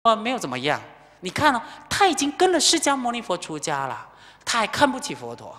没有怎么样。你看哦，他已经跟了释迦牟尼佛出家了，他还看不起佛陀。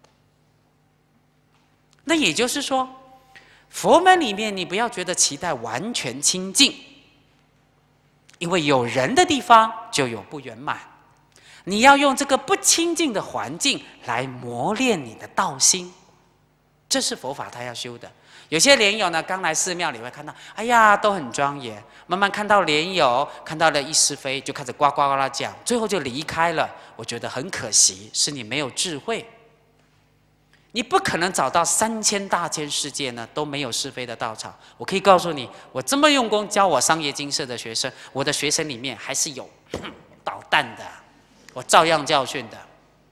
那也就是说，佛门里面你不要觉得期待完全清净，因为有人的地方就有不圆满。你要用这个不清净的环境来磨练你的道心，这是佛法他要修的。有些莲友呢，刚来寺庙里会看到，哎呀，都很庄严。慢慢看到莲友，看到了一是非，就开始呱呱呱啦讲，最后就离开了。我觉得很可惜，是你没有智慧。你不可能找到3000大千世界呢都没有是非的道场。我可以告诉你，我这么用功教我商业精舍的学生，我的学生里面还是有捣蛋的，我照样教训的，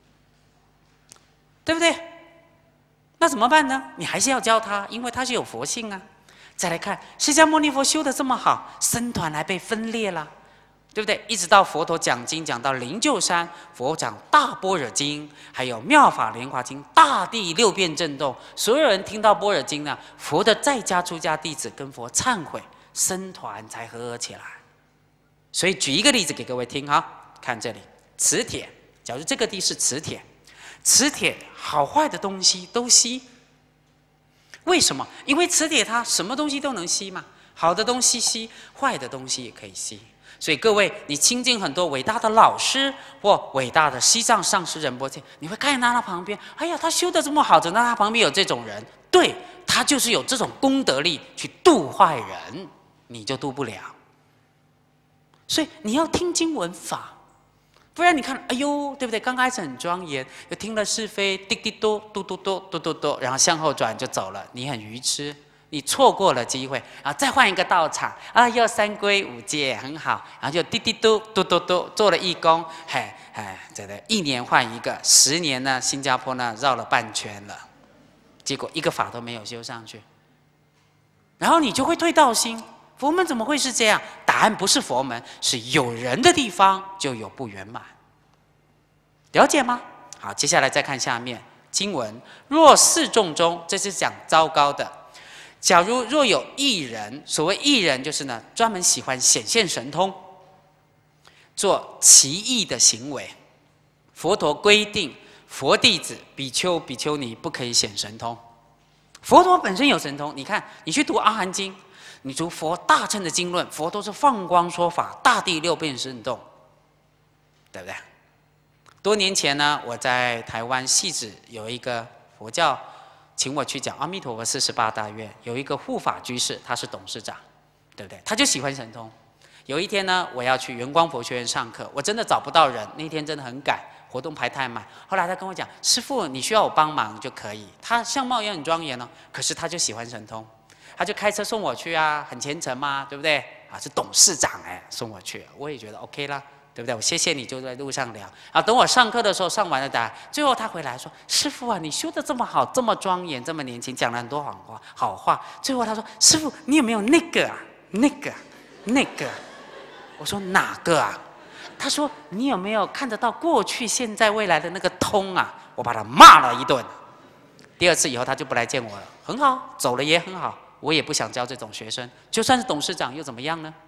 对不对？那怎么办呢？你还是要教他，因为他是有佛性啊。再来看释迦牟尼佛修得这么好，僧团还被分裂了，对不对？一直到佛陀讲经讲到灵鹫山，佛讲大般若经，还有妙法莲华经，大地6遍震动，所有人听到般若经呢，佛的在家出家弟子跟佛忏悔，僧团才和起来。所以举一个例子给各位听哈，看这里磁铁，假如这个地是磁铁。磁铁好坏的东西都吸，为什么？因为磁铁它什么东西都能吸嘛，好的东西吸，坏的东西也可以吸。所以各位，你亲近很多伟大的老师或伟大的西藏上师仁波切，你会看见他旁边，哎呀，他修得这么好，怎么他旁边有这种人？对，他就是有这种功德力去度坏人，你就度不了。所以你要听经闻法。不然你看，哎呦，对不对？刚开始很庄严，又听了是非，滴滴多，嘟嘟多，嘟嘟多，然后向后转就走了。你很愚痴，你错过了机会。然后再换一个道场啊，又3皈5戒，很好。然后就滴滴嘟，嘟嘟嘟，做了义工，这个1年换一个，10年呢，新加坡呢绕了半圈了，结果一个法都没有修上去。然后你就会退道心。佛门怎么会是这样？答案不是佛门，是有人的地方就有不圆满。了解吗？好，接下来再看下面经文：若4众中，这是讲糟糕的。假如若有一人，所谓一人就是呢，专门喜欢显现神通，做奇异的行为。佛陀规定，佛弟子、比丘、比丘尼不可以显神通。佛陀本身有神通，你看，你去读《阿含经》。你读佛大乘的经论，佛都是放光说法，大地6遍震动，对不对？多年前呢，我在台湾汐止有一个佛教，请我去讲阿弥陀佛48大愿，有一个护法居士，他是董事长，对不对？他就喜欢神通。有一天呢，我要去圆光佛学院上课，我真的找不到人，那天真的很赶，活动排太满。后来他跟我讲，师父，你需要我帮忙就可以。他相貌也很庄严哦，可是他就喜欢神通。他就开车送我去啊，很虔诚嘛，对不对？啊，是董事长送我去，我也觉得 OK 啦，对不对？我谢谢你，就在路上聊。啊，等我上课的时候上完了答案，最后他回来说：“师父啊，你修得这么好，这么庄严，这么年轻，讲了很多好话。最后他说：师父，你有没有那个啊？那个？我说哪个啊？他说你有没有看得到过去、现在、未来的那个通啊？我把他骂了一顿。第2次以后他就不来见我了，很好，走了也很好。”我也不想教这种学生，就算是董事长又怎么样呢？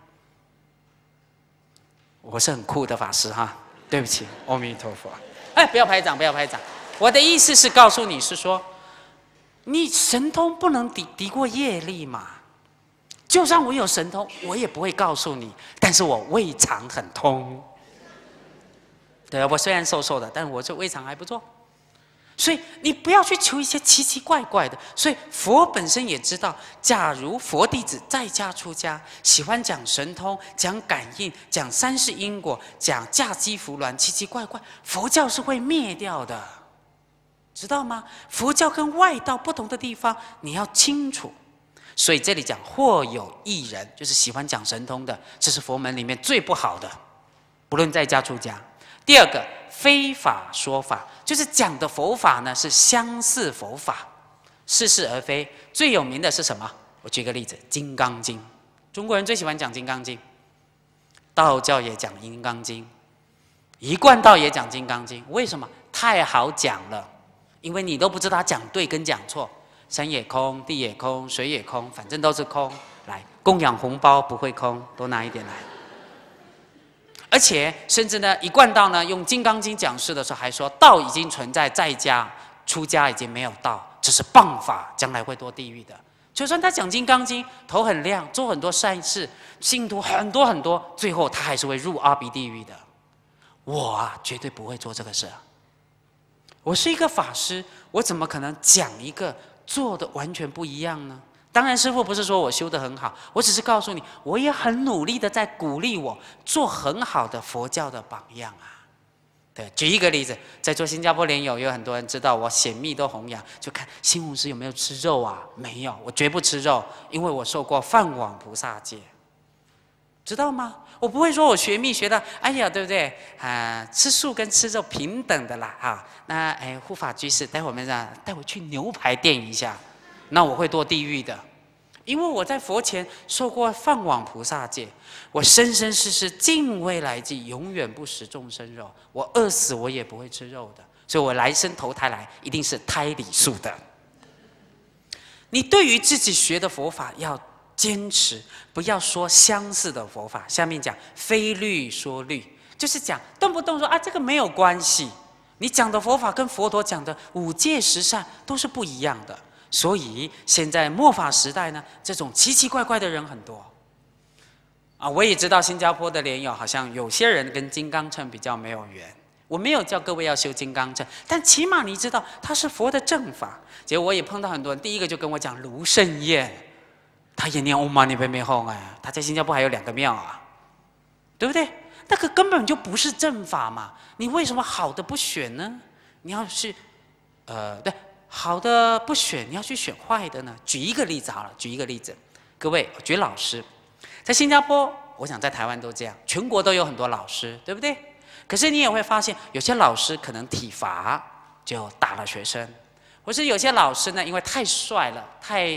我是很酷的法师哈，对不起，阿弥陀佛。哎，不要拍掌，不要拍掌。我的意思是告诉你是说，你神通不能敌过业力嘛。就算我有神通，我也不会告诉你，但是我胃肠很通。对，我虽然瘦瘦的，但我这胃肠还不错。所以你不要去求一些奇奇怪怪的。所以佛本身也知道，假如佛弟子在家出家，喜欢讲神通、讲感应、讲3世因果、讲驾机扶鸾，奇奇怪怪，佛教是会灭掉的，知道吗？佛教跟外道不同的地方，你要清楚。所以这里讲或有一人，就是喜欢讲神通的，这是佛门里面最不好的，不论在家出家。第2个，非法说法，就是讲的佛法呢是相似佛法，似是而非。最有名的是什么？我举个例子，《金刚经》，中国人最喜欢讲《金刚经》，道教也讲《金刚经》，一贯道也讲《金刚经》。为什么？太好讲了，因为你都不知道他讲对跟讲错。山也空，地也空，水也空，反正都是空。来，供养红包不会空，多拿一点来。 而且甚至呢，一贯道呢用《金刚经》讲释的时候，还说道已经存在，在家出家已经没有道，这是谤法，将来会堕地狱的。就算他讲《金刚经》，头很亮，做很多善事，信徒很多很多，最后他还是会入阿鼻地狱的。我啊，绝对不会做这个事啊！我是一个法师，我怎么可能讲一个做的完全不一样呢？当然，师父不是说我修得很好，我只是告诉你，我也很努力的在鼓励我做很好的佛教的榜样啊。对，举一个例子，在做新加坡莲友，有很多人知道我显密都弘扬，就看新弘师有没有吃肉啊？没有，我绝不吃肉，因为我受过饭碗菩萨戒，知道吗？我不会说我学密学到，哎呀，对不对？吃素跟吃肉平等的啦，哈。那护法居士，待会儿我们带我去牛排店一下，那我会堕地狱的。因为我在佛前受过饭碗菩萨戒，我生生世世敬畏来记，永远不食众生肉。我饿死我也不会吃肉的，所以我来生投胎来一定是胎里素的。你对于自己学的佛法要坚持，不要说相似的佛法。下面讲非律说律，就是讲动不动说啊这个没有关系。你讲的佛法跟佛陀讲的五戒十善都是不一样的。所以现在末法时代呢，这种奇奇怪怪的人很多啊。我也知道新加坡的莲友好像有些人跟金刚乘比较没有缘。我没有叫各位要修金刚乘，但起码你知道它是佛的正法。结果我也碰到很多人，第一个就跟我讲卢胜彦，他也念 Om Mani Padme Hum 哎，他在新加坡还有2个庙啊，对不对？那个根本就不是正法嘛，你为什么好的不选呢？你要是对。好的不选，你要去选坏的呢？举一个例子好了，举一个例子，各位，我举老师，在新加坡，我想在台湾都这样，全国都有很多老师，对不对？可是你也会发现，有些老师可能体罚就打了学生，或是有些老师呢，因为太帅了，太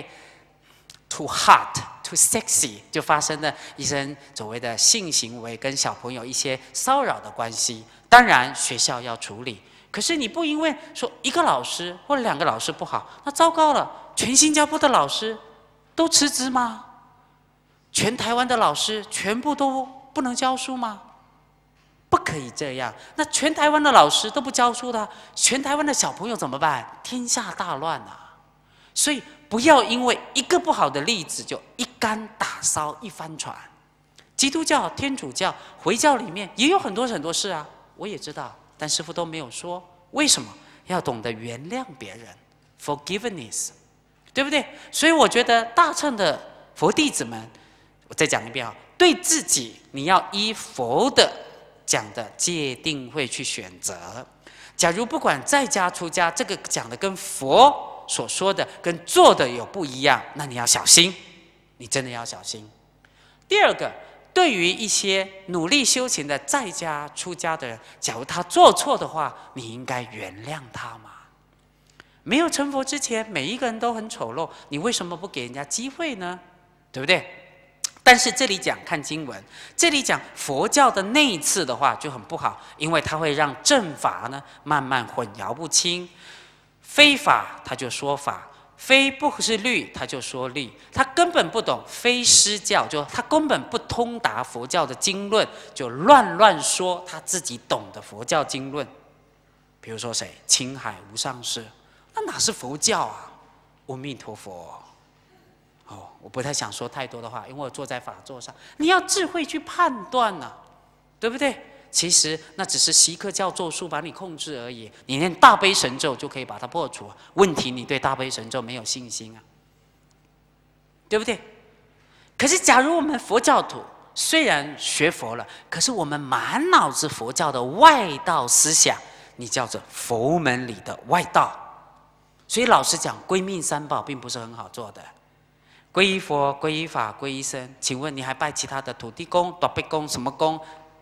too hot、too sexy， 就发生了一些所谓的性行为跟小朋友一些骚扰的关系。当然，学校要处理。可是你不因为说1个老师或2个老师不好，那糟糕了，全新加坡的老师都辞职吗？全台湾的老师全部都不能教书吗？不可以这样。那全台湾的老师都不教书的，全台湾的小朋友怎么办？天下大乱啊！所以不要因为一个不好的例子就一竿打烧一帆船。基督教、天主教、回教里面也有很多事啊，我也知道。但师父都没有说，为什么要懂得原谅别人 ，forgiveness， 对不对？所以我觉得大乘的佛弟子们，我再讲一遍啊，对自己你要依佛的讲的戒定慧去选择。假如不管在家出家，这个讲的跟佛所说的跟做的有不一样，那你要小心，你真的要小心。第二个。对于一些努力修行的在家出家的人，假如他做错的话，你应该原谅他嘛。没有成佛之前，每一个人都很丑陋，你为什么不给人家机会呢？对不对？但是这里讲看经文，这里讲佛教的内次的话就很不好，因为它会让正法呢慢慢混淆不清，非法他就说法。非不是律，他就说律，他根本不懂非师教，就他根本不通达佛教的经论，就乱说他自己懂的佛教经论。比如说谁，青海无上师，那哪是佛教啊？阿弥陀佛。哦，我不太想说太多的话，因为我坐在法座上，你要智慧去判断啊，对不对？其实那只是习课教咒术把你控制而已，你念大悲神咒就可以把它破除。问题你对大悲神咒没有信心啊，对不对？可是假如我们佛教徒虽然学佛了，可是我们满脑子佛教的外道思想，你叫做佛门里的外道。所以老实讲，归命三宝并不是很好做的。皈依佛、皈依法、皈依僧，请问你还拜其他的土地公、大伯公什么公？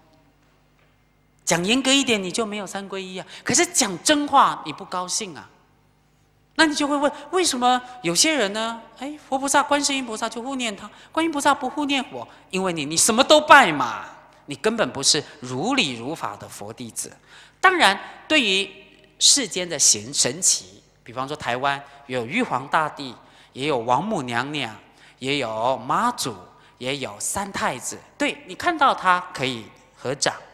讲严格一点，你就没有3皈依啊。可是讲真话，你不高兴啊，那你就会问，为什么有些人呢？哎，佛菩萨、观世音菩萨就护念他，观音菩萨不护念我，因为你什么都拜嘛，你根本不是如理如法的佛弟子。当然，对于世间的神奇，比方说台湾有玉皇大帝，也有王母娘娘，也有妈祖，也有三太子，对你看到他可以合掌。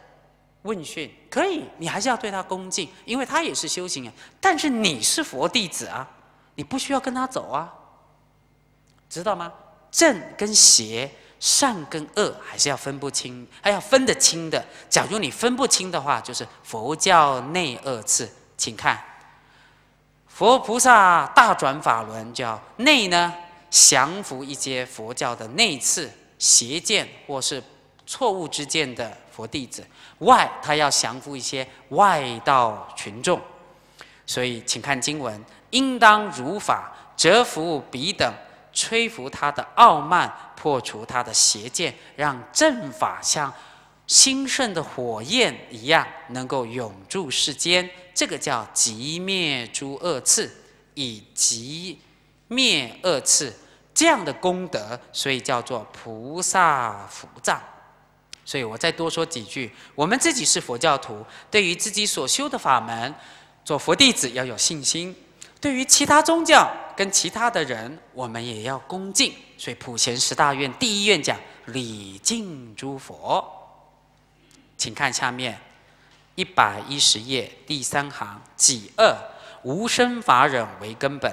问讯，可以，你还是要对他恭敬，因为他也是修行人。但是你是佛弟子啊，你不需要跟他走啊，知道吗？正跟邪，善跟恶，还是要分不清，还要分得清的。假如你分不清的话，就是佛教内二次。请看，佛菩萨大转法轮，叫内呢降服一些佛教的内次邪见或是错误之见的佛弟子，外他要降服一些外道群众。所以，请看经文：应当如法折服彼等，吹拂他的傲慢，破除他的邪见，让正法像兴盛的火焰一样，能够永驻世间。这个叫寂灭诸恶刺，以寂灭恶刺这样的功德，所以叫做菩萨福藏。所以我再多说几句：我们自己是佛教徒，对于自己所修的法门，做佛弟子要有信心；对于其他宗教跟其他的人，我们也要恭敬。所以普贤十大愿第一愿讲礼敬诸佛。请看下面110页第3行己二，无生法忍为根本。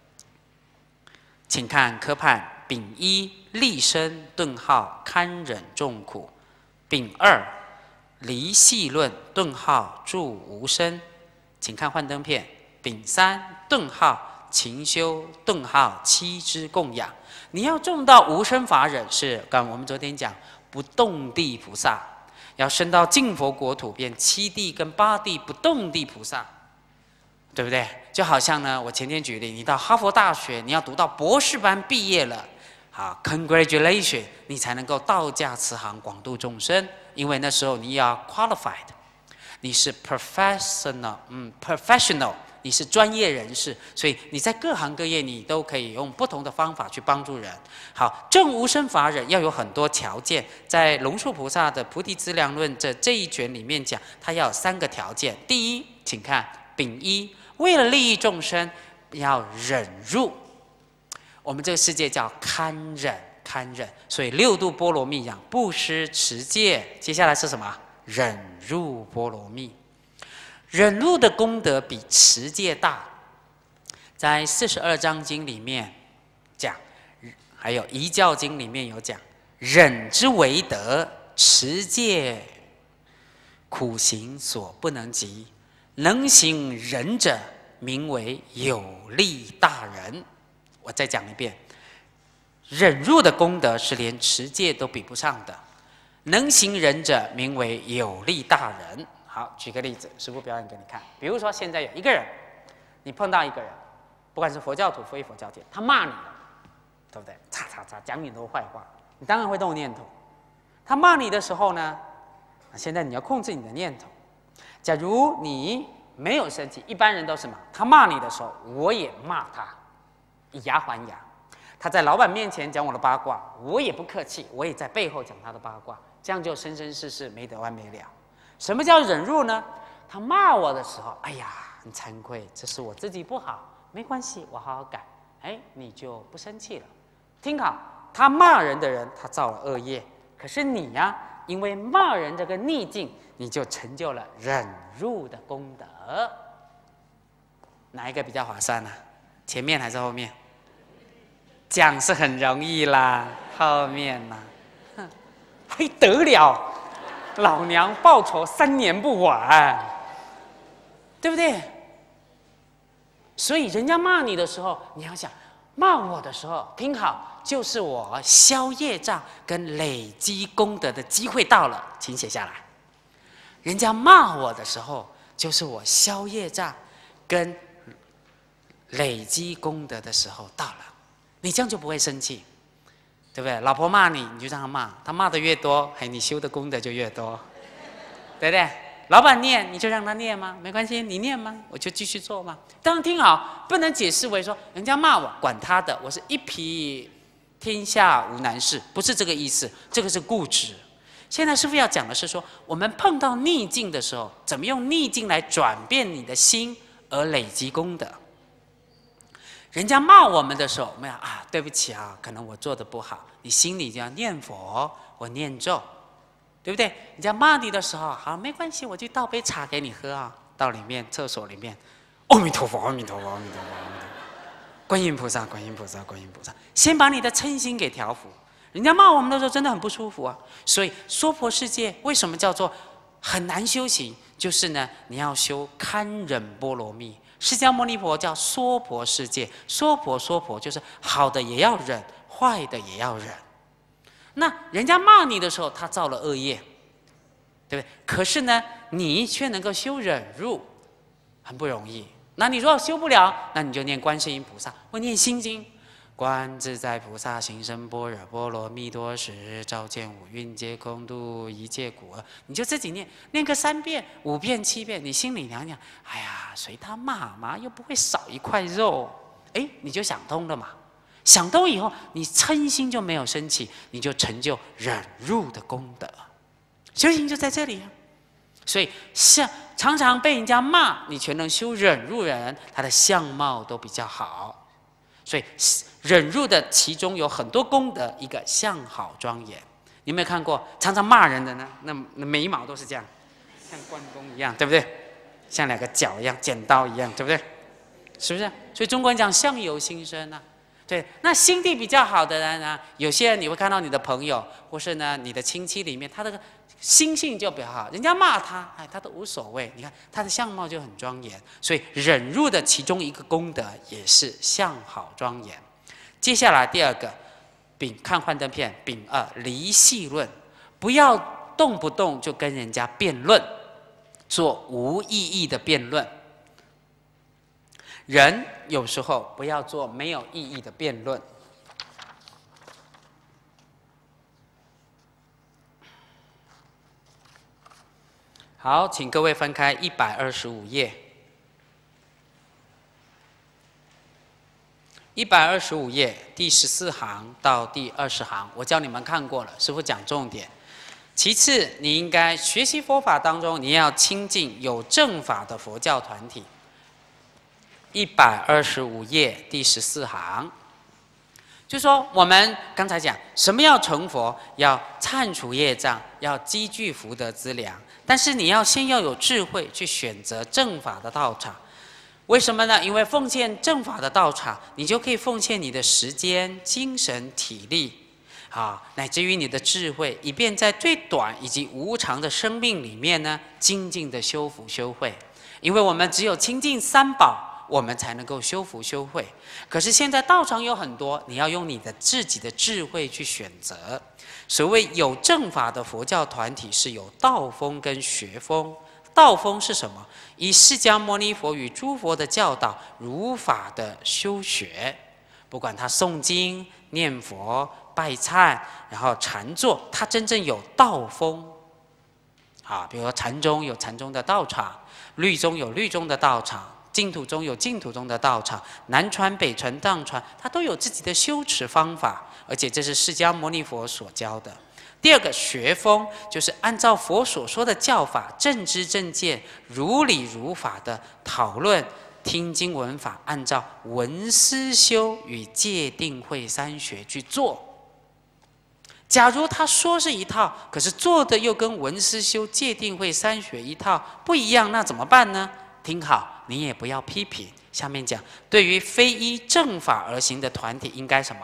请看科判丙一，立身顿号堪忍众苦；丙二，离细论顿号助无生。请看幻灯片丙三，顿号勤修顿号七支供养。你要种到无生法忍，是刚我们昨天讲不动地菩萨，要升到净佛国土，变7地跟8地不动地菩萨，对不对？就好像呢，我前天举例，你到哈佛大学，你要读到博士班毕业了，好 ，congratulation， 你才能够道驾慈航，广度众生。因为那时候你要 qualified， 你是 professional， 你是专业人士，所以你在各行各业你都可以用不同的方法去帮助人。好，证无生法忍要有很多条件，在龙树菩萨的《菩提资粮论》这一卷里面讲，它要有3个条件。第一，请看丙一，为了利益众生，要忍辱。我们这个世界叫堪忍，堪忍，所以6度波罗蜜讲布施、持戒，接下来是什么？忍辱波罗蜜。忍辱的功德比持戒大，在42章经里面讲，还有遗教经里面有讲，忍之为德，持戒苦行所不能及，能行忍者，名为有利大人。我再讲一遍，忍辱的功德是连持戒都比不上的，能行忍者，名为有利大人。好，举个例子，师父表演给你看。比如说，现在有一个人，你碰到一个人，不管是佛教徒、非佛教徒，他骂你了，对不对？叉叉叉，讲你的坏话，你当然会动念头。他骂你的时候呢，现在你要控制你的念头。假如你没有生气，一般人都是什么？他骂你的时候，我也骂他，以牙还牙。他在老板面前讲我的八卦，我也不客气，我也在背后讲他的八卦，这样就生生世世没得完没了。什么叫忍辱呢？他骂我的时候，哎呀，很惭愧，这是我自己不好，没关系，我好好改。哎，你就不生气了。听好，他骂人的人，他造了恶业，可是你呀，因为骂人这个逆境，你就成就了忍辱的功德。哪一个比较划算呢？前面还是后面？讲是很容易啦，后面呢，还得了？老娘报仇3年不晚，对不对？所以人家骂你的时候，你要想，骂我的时候，听好，就是我消业障跟累积功德的机会到了，请写下来。人家骂我的时候，就是我消业障跟累积功德的时候到了，你这样就不会生气。对不对？老婆骂你，你就让她骂，她骂的越多，嘿，你修的功德就越多，对不对？老板念，你就让他念吗？没关系，你念吗？我就继续做吗？当然听好，不能解释为说人家骂我，管他的，我是一匹天下无难事，不是这个意思，这个是固执。现在师父要讲的是说，我们碰到逆境的时候，怎么用逆境来转变你的心，而累积功德。人家骂我们的时候，我们要啊，对不起啊，可能我做的不好，你心里就要念佛或念咒，对对不对？人家骂你的时候，好，没关系，我就倒杯茶给你喝啊，到里面厕所里面，阿弥陀佛，阿弥陀佛，阿弥陀佛，阿弥陀佛，观音菩萨，观音菩萨，观音菩萨，先把你的嗔心给调伏。人家骂我们的时候，真的很不舒服啊。所以娑婆世界为什么叫做很难修行？就是呢，你要修堪忍波罗蜜。释迦牟尼佛叫娑婆世界，娑婆就是好的也要忍，坏的也要忍。那人家骂你的时候，他造了恶业，对不对？可是呢，你却能够修忍辱，很不容易。那你如果修不了，那你就念观世音菩萨，或念心经。观自在菩萨行深般若波罗蜜多时，照见五蕴皆空，度一切苦厄。你就自己念，念个3遍、5遍、7遍，你心里想想，哎呀，随他骂嘛，又不会少一块肉，哎，你就想通了嘛。想通以后，你嗔心就没有升起，你就成就忍辱的功德。修行就在这里啊。所以常常被人家骂，你全能修忍辱人，他的相貌都比较好。所以忍辱的其中有很多功德，一个相好庄严。你有没有看过常常骂人的呢？那眉毛都是这样，像关公一样，对不对？像2个角一样，剪刀一样，对不对？是不是？所以中国人讲相由心生啊。对，那心地比较好的人呢，有些人你会看到你的朋友，或是呢你的亲戚里面，他的心性就比较好，人家骂他，哎，他都无所谓。你看他的相貌就很庄严，所以忍辱的其中一个功德也是相好庄严。接下来第2个，看幻灯片，丙2离系论，不要动不动就跟人家辩论，做无意义的辩论。人有时候不要做没有意义的辩论。好，请各位翻开125页。125页第14行到第20行，我教你们看过了，师父讲重点。其次，你应该学习佛法当中，你要亲近有正法的佛教团体。125页第14行，就说我们刚才讲，什么要成佛？要忏除业障，要积聚福德资粮。但是你要先要有智慧去选择正法的道场。为什么呢？因为奉献正法的道场，你就可以奉献你的时间、精神、体力，乃至于你的智慧，以便在最短以及无常的生命里面呢，精进的修福修慧。因为我们只有亲近三宝，我们才能够修福修慧。可是现在道场有很多，你要用你的自己的智慧去选择。所谓有正法的佛教团体，是有道风跟学风。道风是什么？以释迦牟尼佛与诸佛的教导，如法的修学。不管他诵经、念佛、拜忏，然后禅坐，他真正有道风。比如说禅宗有禅宗的道场，律宗有律宗的道场，净土中有净土中的道场，南传、北传、藏传，它都有自己的修持方法，而且这是释迦牟尼佛所教的。第2个学风，就是按照佛所说的教法，正知正见、如理如法的讨论、听经闻法，按照闻思修与戒定慧3学去做。假如他说是一套，可是做的又跟闻思修、戒定慧3学一套不一样，那怎么办呢？听好，你也不要批评。下面讲，对于非依正法而行的团体，应该什么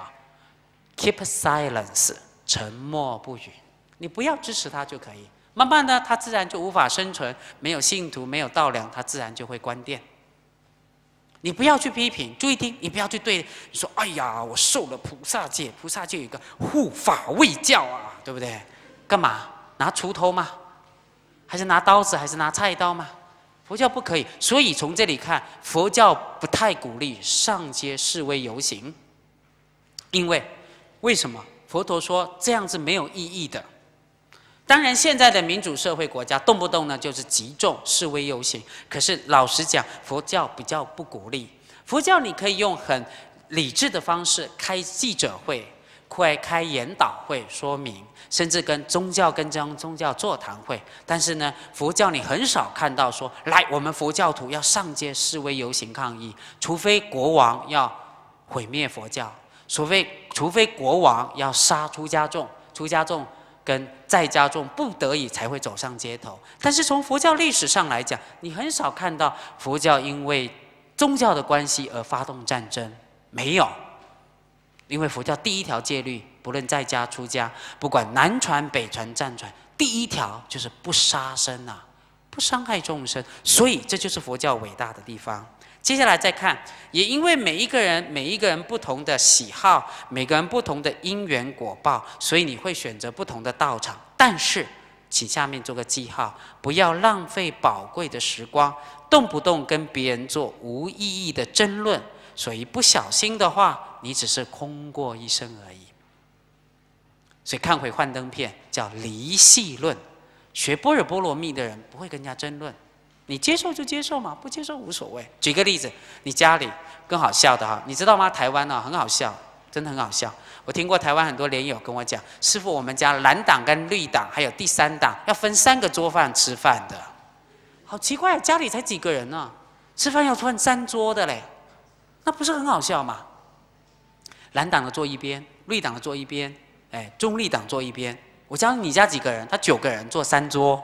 ？Keep silence。沉默不语，你不要支持他就可以。慢慢的，他自然就无法生存，没有信徒，没有道粮，他自然就会关店。你不要去批评，注意听，你不要去对你说：“哎呀，我受了菩萨戒，菩萨戒有一个护法卫教啊，对不对？干嘛？拿锄头吗？还是拿刀子？还是拿菜刀吗？佛教不可以。所以从这里看，佛教不太鼓励上街示威游行，因为什么？佛陀说这样子没有意义的。当然，现在的民主社会国家动不动呢就是集众示威游行，可是老实讲，佛教比较不鼓励。佛教你可以用很理智的方式开记者会、开研讨会说明，甚至跟宗教座谈会。但是呢，佛教你很少看到说，来我们佛教徒要上街示威游行抗议，除非国王要毁灭佛教。除非国王要杀出家众，出家众跟在家中不得已才会走上街头。但是从佛教历史上来讲，你很少看到佛教因为宗教的关系而发动战争，没有。因为佛教第一条戒律，不论在家出家，不管南传北传藏传，第一条就是不杀生啊，不伤害众生。所以这就是佛教伟大的地方。接下来再看，也因为每一个人不同的喜好，每个人不同的因缘果报，所以你会选择不同的道场。但是，请下面做个记号，不要浪费宝贵的时光，动不动跟别人做无意义的争论。所以不小心的话，你只是空过一生而已。所以看回幻灯片，叫离系论。学般若波罗蜜的人不会跟人家争论。你接受就接受嘛，不接受无所谓。举个例子，你家里更好笑的哈，你知道吗？台湾很好笑，真的很好笑。我听过台湾很多莲友跟我讲，师父，我们家蓝党跟绿党还有第三党要分3个桌饭吃饭的，好奇怪，家里才几个人呢，吃饭要分3桌的嘞，那不是很好笑吗？蓝党的坐一边，绿党的坐一边，中立党坐一边。我教你家几个人，他9个人坐3桌。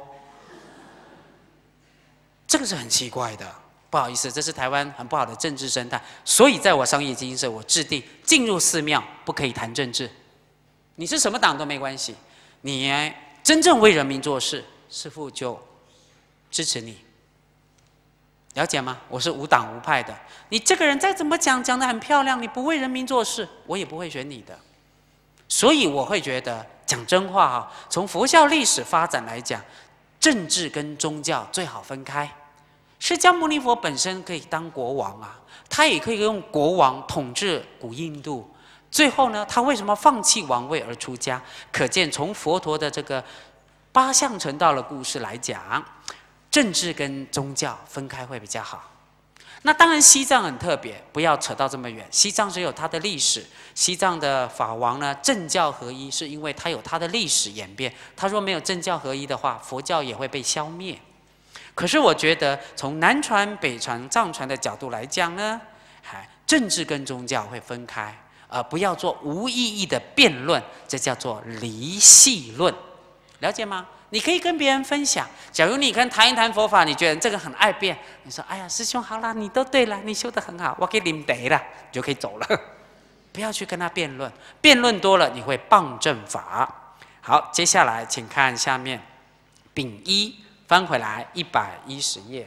这个是很奇怪的，不好意思，这是台湾很不好的政治生态。所以在我商业基金社，我制定进入寺庙不可以谈政治，你是什么党都没关系，你真正为人民做事，师父就支持你，了解吗？我是无党无派的，你这个人再怎么讲得很漂亮，你不为人民做事，我也不会选你的。所以我会觉得讲真话哈，从佛教历史发展来讲，政治跟宗教最好分开。释迦牟尼佛本身可以当国王啊，他也可以用国王统治古印度。最后呢，他为什么放弃王位而出家？可见从佛陀的这个8相成道的故事来讲，政治跟宗教分开会比较好。那当然西藏很特别，不要扯到这么远。西藏是有它的历史，西藏的法王呢政教合一，是因为它有它的历史演变。他说没有政教合一的话，佛教也会被消灭。可是我觉得从南传北传藏传的角度来讲呢，政治跟宗教会分开，不要做无意义的辩论，这叫做离系论，了解吗？你可以跟别人分享。假如你跟谈一谈佛法，你觉得这个很爱辩，你说：“哎呀，师兄好啦，你都对了，你修得很好，我给你得了，你就可以走了。”不要去跟他辩论，辩论多了你会谤正法。好，接下来请看下面丙一，翻回来110页。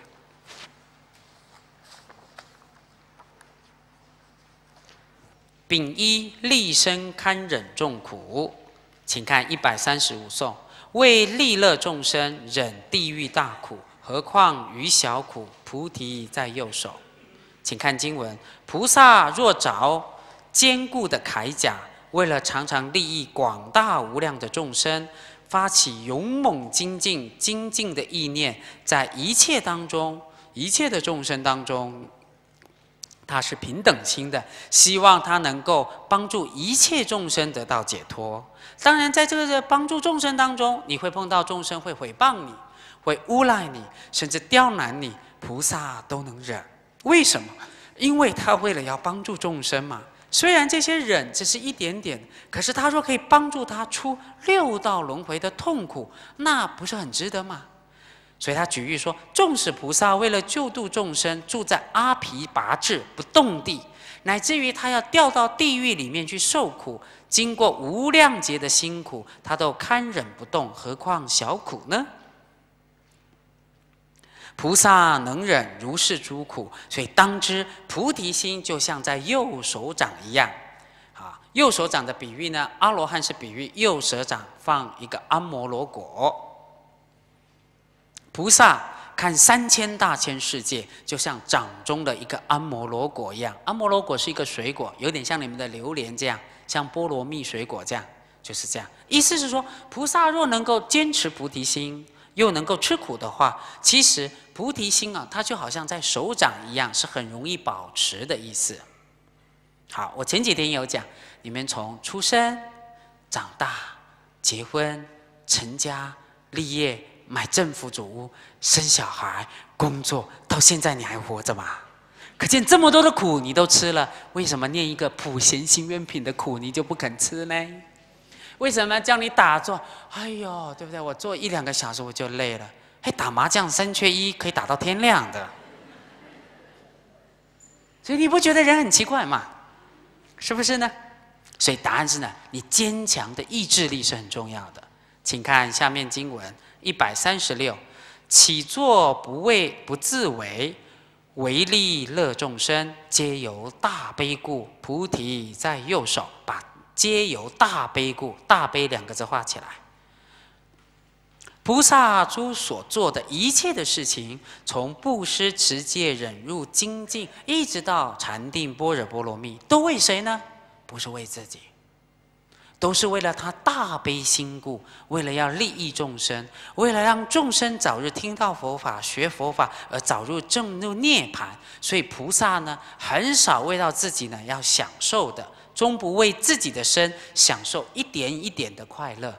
丙一，立身堪忍众苦，请看135颂。为利乐众生，忍地狱大苦，何况于小苦？菩提在右手。请看经文：菩萨若着坚固的铠甲，为了常常利益广大无量的众生，发起勇猛精进的意念，在一切当中，一切的众生当中，他是平等心的，希望他能够帮助一切众生得到解脱。当然，在这个帮助众生当中，你会碰到众生会诽谤你，会诬赖你，甚至刁难你，菩萨都能忍。为什么？因为他为了要帮助众生嘛。虽然这些忍只是一点点，可是他说可以帮助他出6道轮回的痛苦，那不是很值得吗？所以他举喻说，纵使菩萨为了救度众生，住在阿毗跋致不动地，乃至于他要掉到地狱里面去受苦，经过无量劫的辛苦，他都堪忍不动，何况小苦呢？菩萨能忍如是诸苦，所以当知菩提心就像在右手掌一样。右手掌的比喻呢，阿罗汉是比喻右手掌放一个阿摩罗果。菩萨看3000大千世界，就像掌中的一个阿摩罗果一样。阿摩罗果是一个水果，有点像你们的榴莲这样，像菠萝蜜水果这样，就是这样。意思是说，菩萨若能够坚持菩提心，又能够吃苦的话，其实菩提心它就好像在手掌一样，是很容易保持的意思。好，我前几天有讲，你们从出生、长大、结婚、成家、立业、买政府主屋、生小孩、工作，到现在你还活着吗？可见这么多的苦你都吃了，为什么念一个普贤行愿品的苦你就不肯吃呢？ 为什么叫你打坐？哎呦，对不对？我坐1、2个小时我就累了。嘿，打麻将3缺1可以打到天亮的。所以你不觉得人很奇怪吗？是不是呢？所以答案是呢，你坚强的意志力是很重要的。请看下面经文136：起坐不自为，为利乐众生，皆由大悲故，菩提在右手。把皆由大悲故，大悲2个字画起来。菩萨诸所做的一切的事情，从布施、持戒、忍辱、精进，一直到禅定、般若波罗蜜，都为谁呢？不是为自己，都是为了他大悲心故，为了要利益众生，为了让众生早日听到佛法、学佛法，而早日证入涅槃。所以菩萨呢，很少为到自己呢要享受的，终不为自己的身享受一点一点的快乐，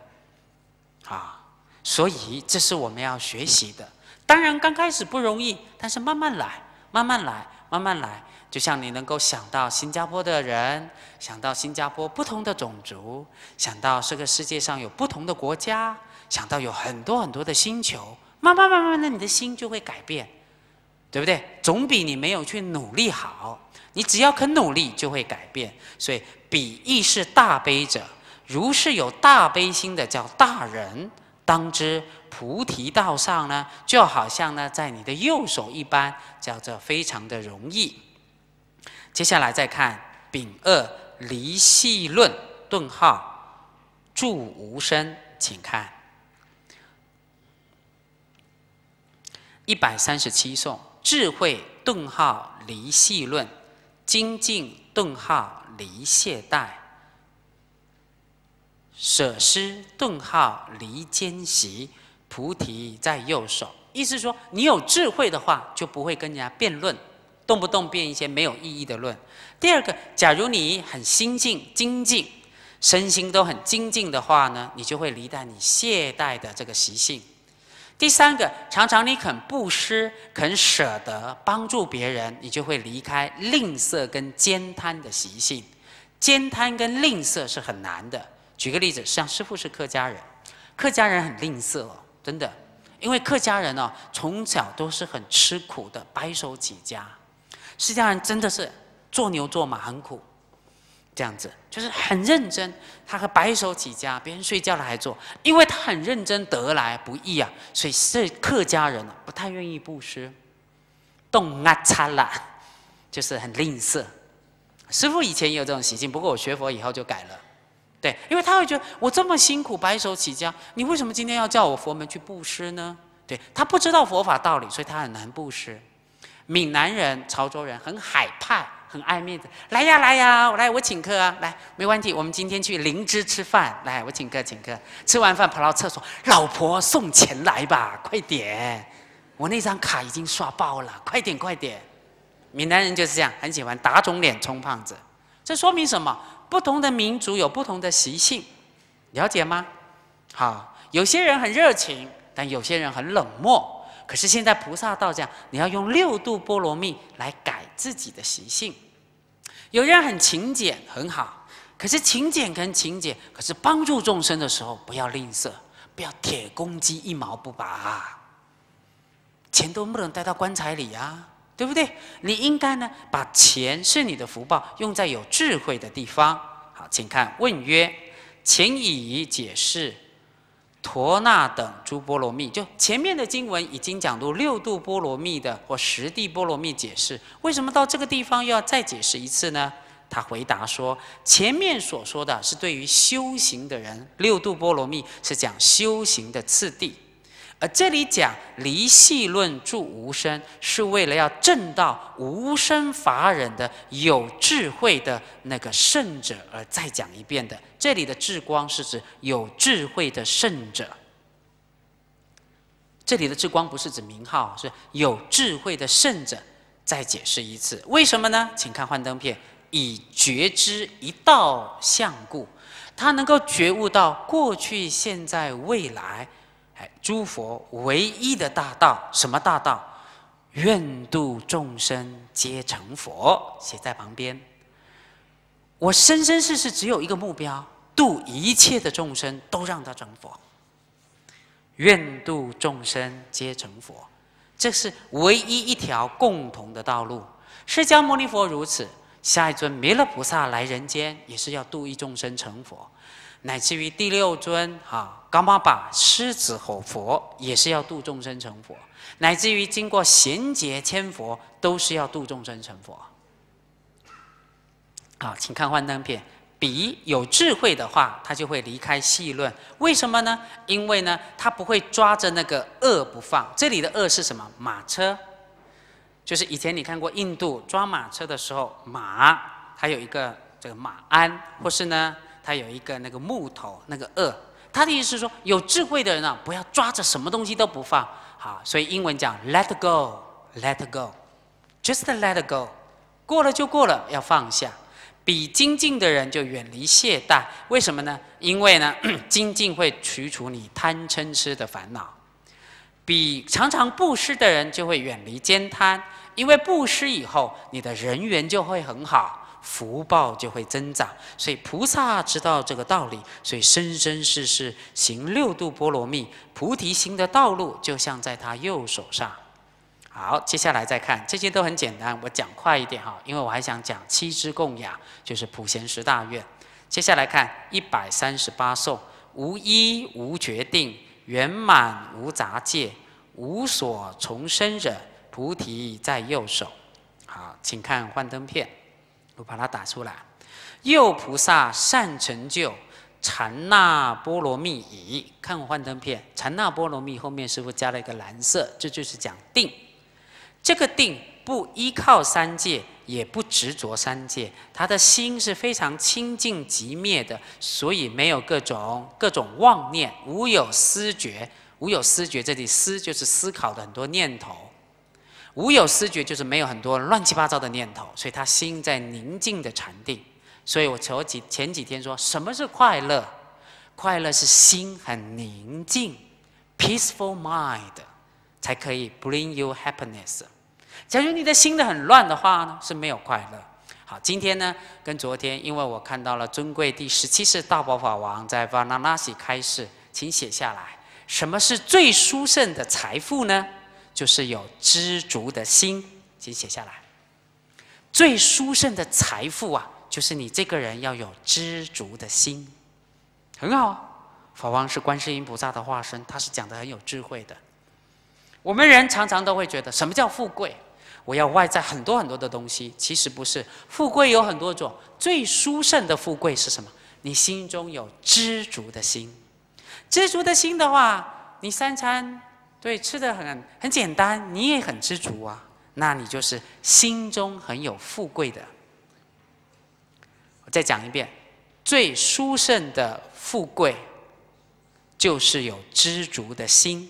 所以这是我们要学习的。当然刚开始不容易，但是慢慢来，慢慢来，慢慢来。就像你能够想到新加坡的人，想到新加坡不同的种族，想到这个世界上有不同的国家，想到有很多很多的星球，慢慢慢慢的，你的心就会改变，对不对？总比你没有去努力好。你只要肯努力，就会改变。所以彼亦是大悲者，如是有大悲心的叫大人，当知菩提道上呢，就好像呢在你的右手一般，叫做非常的容易。接下来再看丙二离系论顿号住无声，请看137颂智慧顿号离系论，精进顿号离懈怠，舍施顿号离奸习，菩提在右手。意思说，你有智慧的话，就不会跟人家辩论，动不动辩一些没有意义的论。第二个，假如你很精进，身心都很精进的话呢，你就会离开你懈怠的这个习性。第三个，常常你肯布施，肯舍得帮助别人，你就会离开吝啬跟慳贪的习性。慳贪跟吝啬是很难的。举个例子，像师父是客家人，客家人很吝啬哦，真的，因为客家人哦，从小都是很吃苦的，白手起家。释迦人真的是做牛做马很苦，这样子就是很认真，他和白手起家，别人睡觉了还做，因为他很认真，得来不易啊，所以是客家人不太愿意布施，动啊擦啦，就是很吝啬。师父以前也有这种习性，不过我学佛以后就改了。对，因为他会觉得我这么辛苦白手起家，你为什么今天要叫我佛门去布施呢？对，他不知道佛法道理，所以他很难布施。闽南人、潮州人很海派，很爱面子，来呀来呀，我请客啊，来没问题，我们今天去灵芝吃饭，来我请客。吃完饭跑到厕所，老婆送钱来吧，快点，我那张卡已经刷爆了，快点。闽南人就是这样，很喜欢打肿脸充胖子。这说明什么？不同的民族有不同的习性，了解吗？好，有些人很热情，但有些人很冷漠。可是现在菩萨道讲，你要用6度波罗蜜来改自己的习性。有人很勤俭，很好，可是勤俭，可是帮助众生的时候不要吝啬，不要铁公鸡1毛不拔，钱都不能带到棺材里啊，对不对？你应该呢，把钱是你的福报，用在有智慧的地方。好，请看问曰：前已解释陀那等诸波罗蜜，就前面的经文已经讲到6度波罗蜜的或10地波罗蜜解释，为什么到这个地方又要再解释一次呢？他回答说，前面所说的是对于修行的人，6度波罗蜜是讲修行的次第，而这里讲离系论住无生，是为了要证到无生法忍的有智慧的那个圣者而再讲一遍的。这里的智光是指有智慧的圣者，这里的智光不是指名号，是有智慧的圣者。再解释一次，为什么呢？请看幻灯片，以觉知一道相故，他能够觉悟到过去、现在、未来。诸佛唯一的大道，什么大道？愿度众生皆成佛。写在旁边。我生生世世只有一个目标， 度一切的众生都让他成佛。愿度众生皆成佛，这是唯一一条共同的道路。释迦牟尼佛如此，下一尊弥勒菩萨来人间也是要度一众生成佛，乃至于第六尊高玛巴狮子吼佛也是要度众生成佛，乃至于经过贤劫千佛都是要度众生成佛。好，请看幻灯片。比有智慧的话，他就会离开细论。为什么呢？因为呢，他不会抓着那个恶不放。这里的恶是什么？马车，就是以前你看过印度抓马车的时候，马它有一个这个马鞍，或是呢，它有一个那个木头，那个恶。他的意思是说，有智慧的人啊，不要抓着什么东西都不放。好，所以英文讲 let go，let go，just let go， 过了就过了，要放下。比精进的人就远离懈怠，为什么呢？因为呢，精进会驱除你贪嗔痴的烦恼。比常常布施的人就会远离慳贪，因为布施以后，你的人缘就会很好，福报就会增长。所以菩萨知道这个道理，所以生生世世行六度波罗蜜，菩提心的道路就像在他右手上。好，接下来再看，这些都很简单，我讲快一点哈，因为我还想讲七支供养，就是普贤十大愿。接下来看138颂，无依无决定，圆满无杂戒，无所从生忍，菩提在右手。好，请看幻灯片，我把它打出来。右菩萨善成就，禅那波罗蜜已。看幻灯片，禅那波罗蜜后面是不是加了一个蓝色？这就是讲定。这个定不依靠三界，也不执着三界，他的心是非常清净寂灭的，所以没有各种妄念，无有思觉。无有思觉，这里思就是思考的很多念头，无有思觉就是没有很多乱七八糟的念头，所以他心在宁静的禅定。所以我前几天说，什么是快乐？快乐是心很宁静 ，peaceful mind 才可以 bring you happiness。假如你的心很乱的话呢，是没有快乐。好，今天呢跟昨天，因为我看到了尊贵第17世大宝法王在 Varanasi 开示，请写下来，什么是最殊胜的财富呢？就是有知足的心，请写下来。最殊胜的财富啊，就是你这个人要有知足的心，很好。法王是观世音菩萨的化身，他是讲得很有智慧的。我们人常常都会觉得，什么叫富贵？我要外在很多很多的东西，其实不是。富贵有很多种，最殊胜的富贵是什么？你心中有知足的心。知足的心的话，你三餐对吃的很简单，你也很知足啊，那你就是心中很有富贵的。我再讲一遍，最殊胜的富贵就是有知足的心。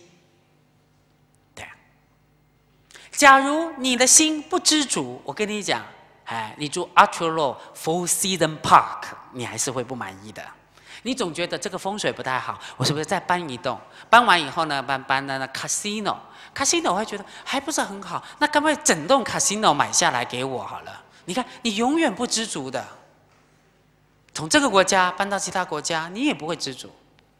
假如你的心不知足，我跟你讲，你住 Archer Road Four Seasons Park， 你还是会不满意的。你总觉得这个风水不太好，我是不是再搬一栋？搬完以后呢，搬那 casino， 我会觉得还不是很好，那干脆整栋 casino 买下来给我好了。你看，你永远不知足的。从这个国家搬到其他国家，你也不会知足。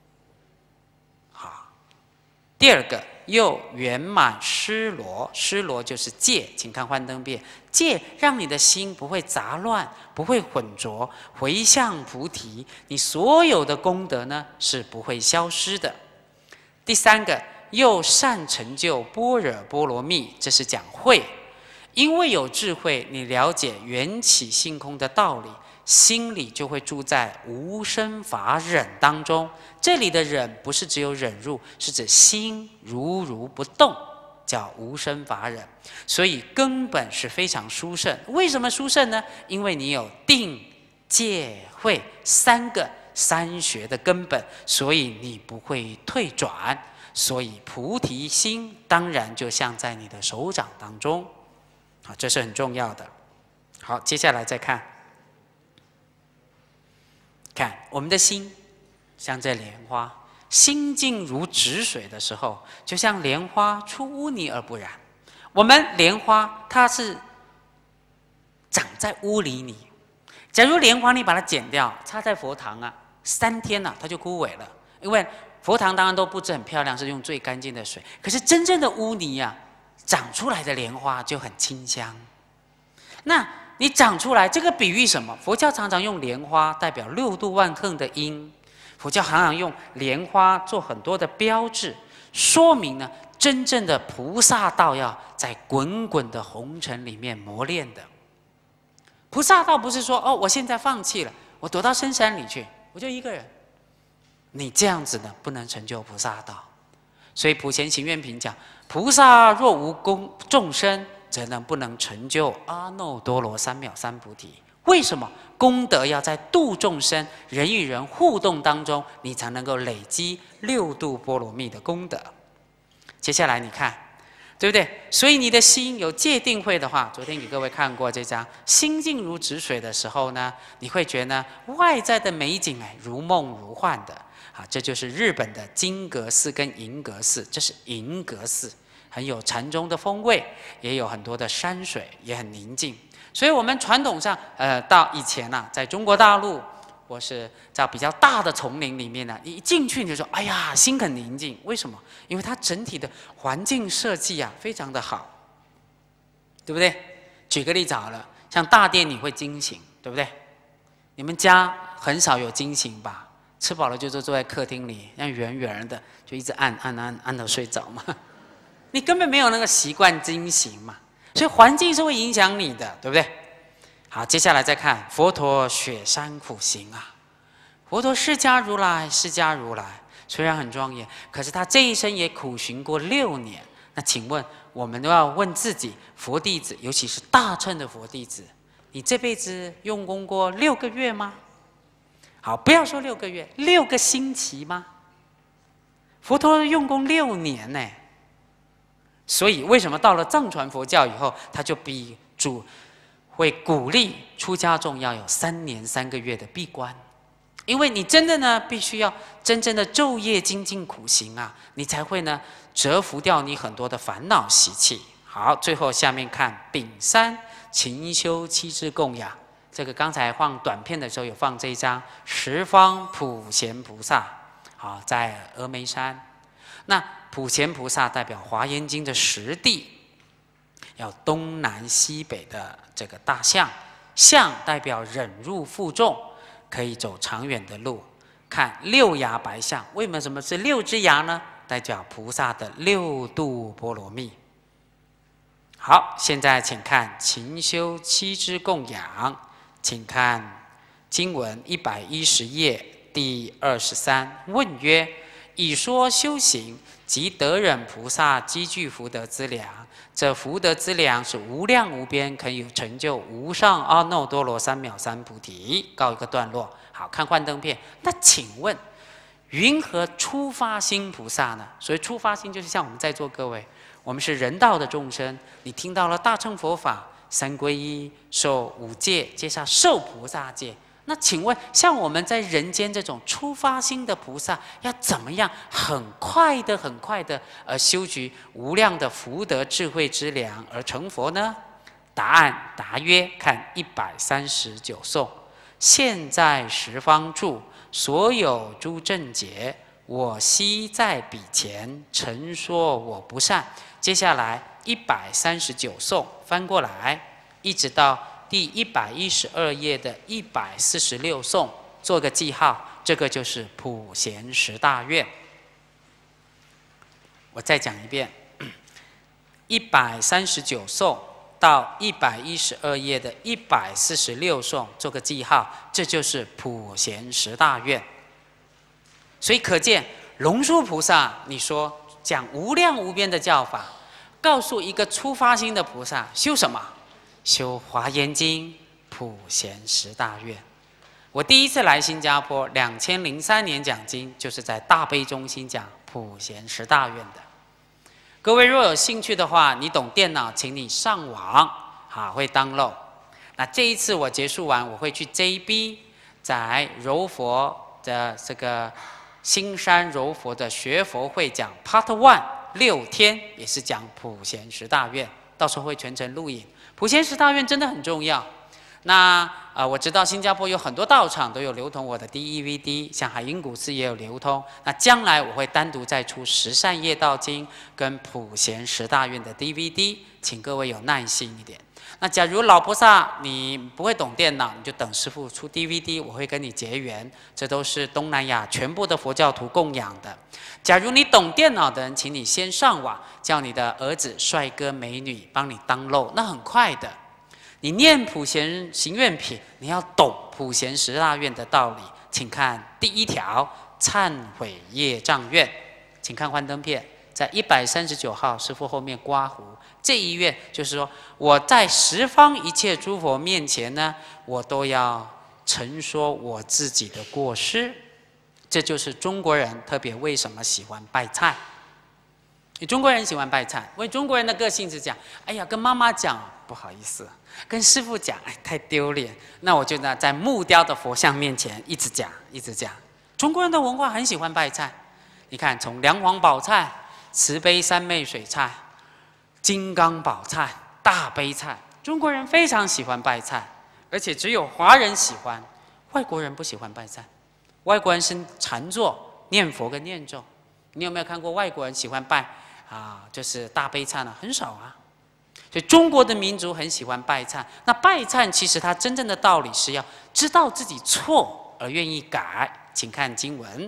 好，第二个。又圆满施罗，施罗就是戒，请看幻灯片，戒让你的心不会杂乱，不会混浊，回向菩提，你所有的功德呢是不会消失的。第三个，又善成就般若波罗蜜，这是讲慧，因为有智慧，你了解缘起性空的道理，心里就会住在无生法忍当中。这里的忍不是只有忍辱，是指心如不动，叫无生法忍。所以根本是非常殊胜。为什么殊胜呢？因为你有定、戒、慧三学的根本，所以你不会退转。所以菩提心当然就像在你的手掌当中。好，这是很重要的。好，接下来再看我们的心。像这莲花，心静如止水的时候，就像莲花出污泥而不染。我们莲花它是长在污泥里，假如莲花你把它剪掉，插在佛堂啊， 3天呢、它就枯萎了。因为佛堂当然都布置很漂亮，是用最干净的水，可是真正的污泥啊，长出来的莲花就很清香。那你长出来，这个比喻什么？佛教常常用莲花代表6度万恒的因，佛教常常用莲花做很多的标志，说明呢，真正的菩萨道要在滚滚的红尘里面磨练的。菩萨道不是说哦，我现在放弃了，我躲到深山里去，我就一个人。你这样子呢，不能成就菩萨道。所以普贤行愿品讲，菩萨若无众生，则不能成就阿耨多罗三藐三菩提。为什么？功德要在度众生、人与人互动当中，你才能够累积6度波罗蜜的功德。接下来你看，对不对？所以你的心有戒定慧的话，昨天给各位看过这张心静如止水的时候呢，你会觉得呢，外在的美景如梦如幻的。这就是日本的金阁寺跟银阁寺，这是银阁寺，很有禅宗的风味，也有很多的山水，也很宁静。所以我们传统上，到以前啊，在中国大陆，或是在比较大的丛林里面呢，你一进去你就说，哎呀，心很宁静。为什么？因为它整体的环境设计啊，非常的好，对不对？举个例子好了，像大殿你会惊醒，对不对？你们家很少有惊醒吧？吃饱了就坐在客厅里，那圆圆的，就一直按到睡着嘛。你根本没有那个习惯惊醒嘛，所以环境是会影响你的，对不对？好，接下来再看佛陀雪山苦行啊。佛陀释迦如来虽然很庄严，可是他这一生也苦行过6年。那请问，我们都要问自己，佛弟子，尤其是大乘的佛弟子，你这辈子用功过6个月吗？好，不要说6个月，6个星期吗？佛陀用功6年呢。所以为什么到了藏传佛教以后，他就会鼓励出家众要有3年3个月的闭关，因为你真的呢，必须要真正的昼夜精进苦行啊，你才会呢折服掉你很多的烦恼习气。好，最后下面看丙3勤修7支供养。这个刚才放短片的时候有放这一张十方普贤菩萨，好，在峨眉山。那普贤菩萨代表华严经的10地，要东南西北的这个大象，象代表忍辱负重，可以走长远的路。看6牙白象，为什么是6只牙呢？代表菩萨的6度波罗蜜。好，现在请看勤修7支供养。请看经文110页第23，问曰：以说修行及得忍菩萨积聚福德资粮，这福德资粮是无量无边，可以成就无上阿耨多罗三藐三菩提。告一个段落。好，看幻灯片。那请问，云何初发心菩萨呢？所以初发心就是像我们在座各位，我们是人道的众生，你听到了大乘佛法。3皈依，受5戒，接下受菩萨戒。那请问，像我们在人间这种初发心的菩萨，要怎么样很快的修集无量的福德智慧之粮而成佛呢？答案答曰：看139颂。现在十方住，所有诸正解，我昔在彼前，陈说我不善。接下来139颂翻过来，一直到第112页的146颂，做个记号。这个就是普贤10大愿。我再讲一遍，139颂到112页的146颂，做个记号。这就是普贤10大愿。所以可见，龙树菩萨，你说讲无量无边的教法。告诉一个初发心的菩萨修什么？修华严经普贤10大愿。我第一次来新加坡，2003年讲经，就是在大悲中心讲普贤10大愿的。各位若有兴趣的话，你懂电脑，请你上网，会 download。那这一次我结束完，我会去 JB， 在柔佛的这个新山柔佛的学佛会讲 Part 1。6天也是讲普贤10大愿，到时候会全程录影。普贤10大愿真的很重要。那我知道新加坡有很多道场都有流通我的 DVD， 像海英古寺也有流通。那将来我会单独再出《十善业道经》跟普贤十大愿的 DVD， 请各位有耐心一点。那假如老菩萨你不会懂电脑，你就等师父出 DVD， 我会跟你结缘。这都是东南亚全部的佛教徒供养的。假如你懂电脑的人，请你先上网，叫你的儿子、帅哥、美女帮你download，那很快的。你念普贤行愿品，你要懂普贤十大愿的道理，请看第1条忏悔业障愿，请看幻灯片，在139号师父后面刮胡。这一愿就是说，我在十方一切诸佛面前呢，我都要陈说我自己的过失。这就是中国人特别为什么喜欢拜忏。中国人喜欢拜忏，因为中国人的个性是这样：哎呀，跟妈妈讲不好意思，跟师父讲，哎，太丢脸。那我就呢，在木雕的佛像面前一直讲，一直讲。中国人的文化很喜欢拜忏。你看，从梁皇宝忏、慈悲三昧水忏、金刚宝忏、大悲忏，中国人非常喜欢拜忏，而且只有华人喜欢，外国人不喜欢拜忏。外国人是禅坐、念佛跟念咒。你有没有看过外国人喜欢拜就是大悲忏很少啊。所以中国的民族很喜欢拜忏。那拜忏其实它真正的道理是要知道自己错而愿意改。请看经文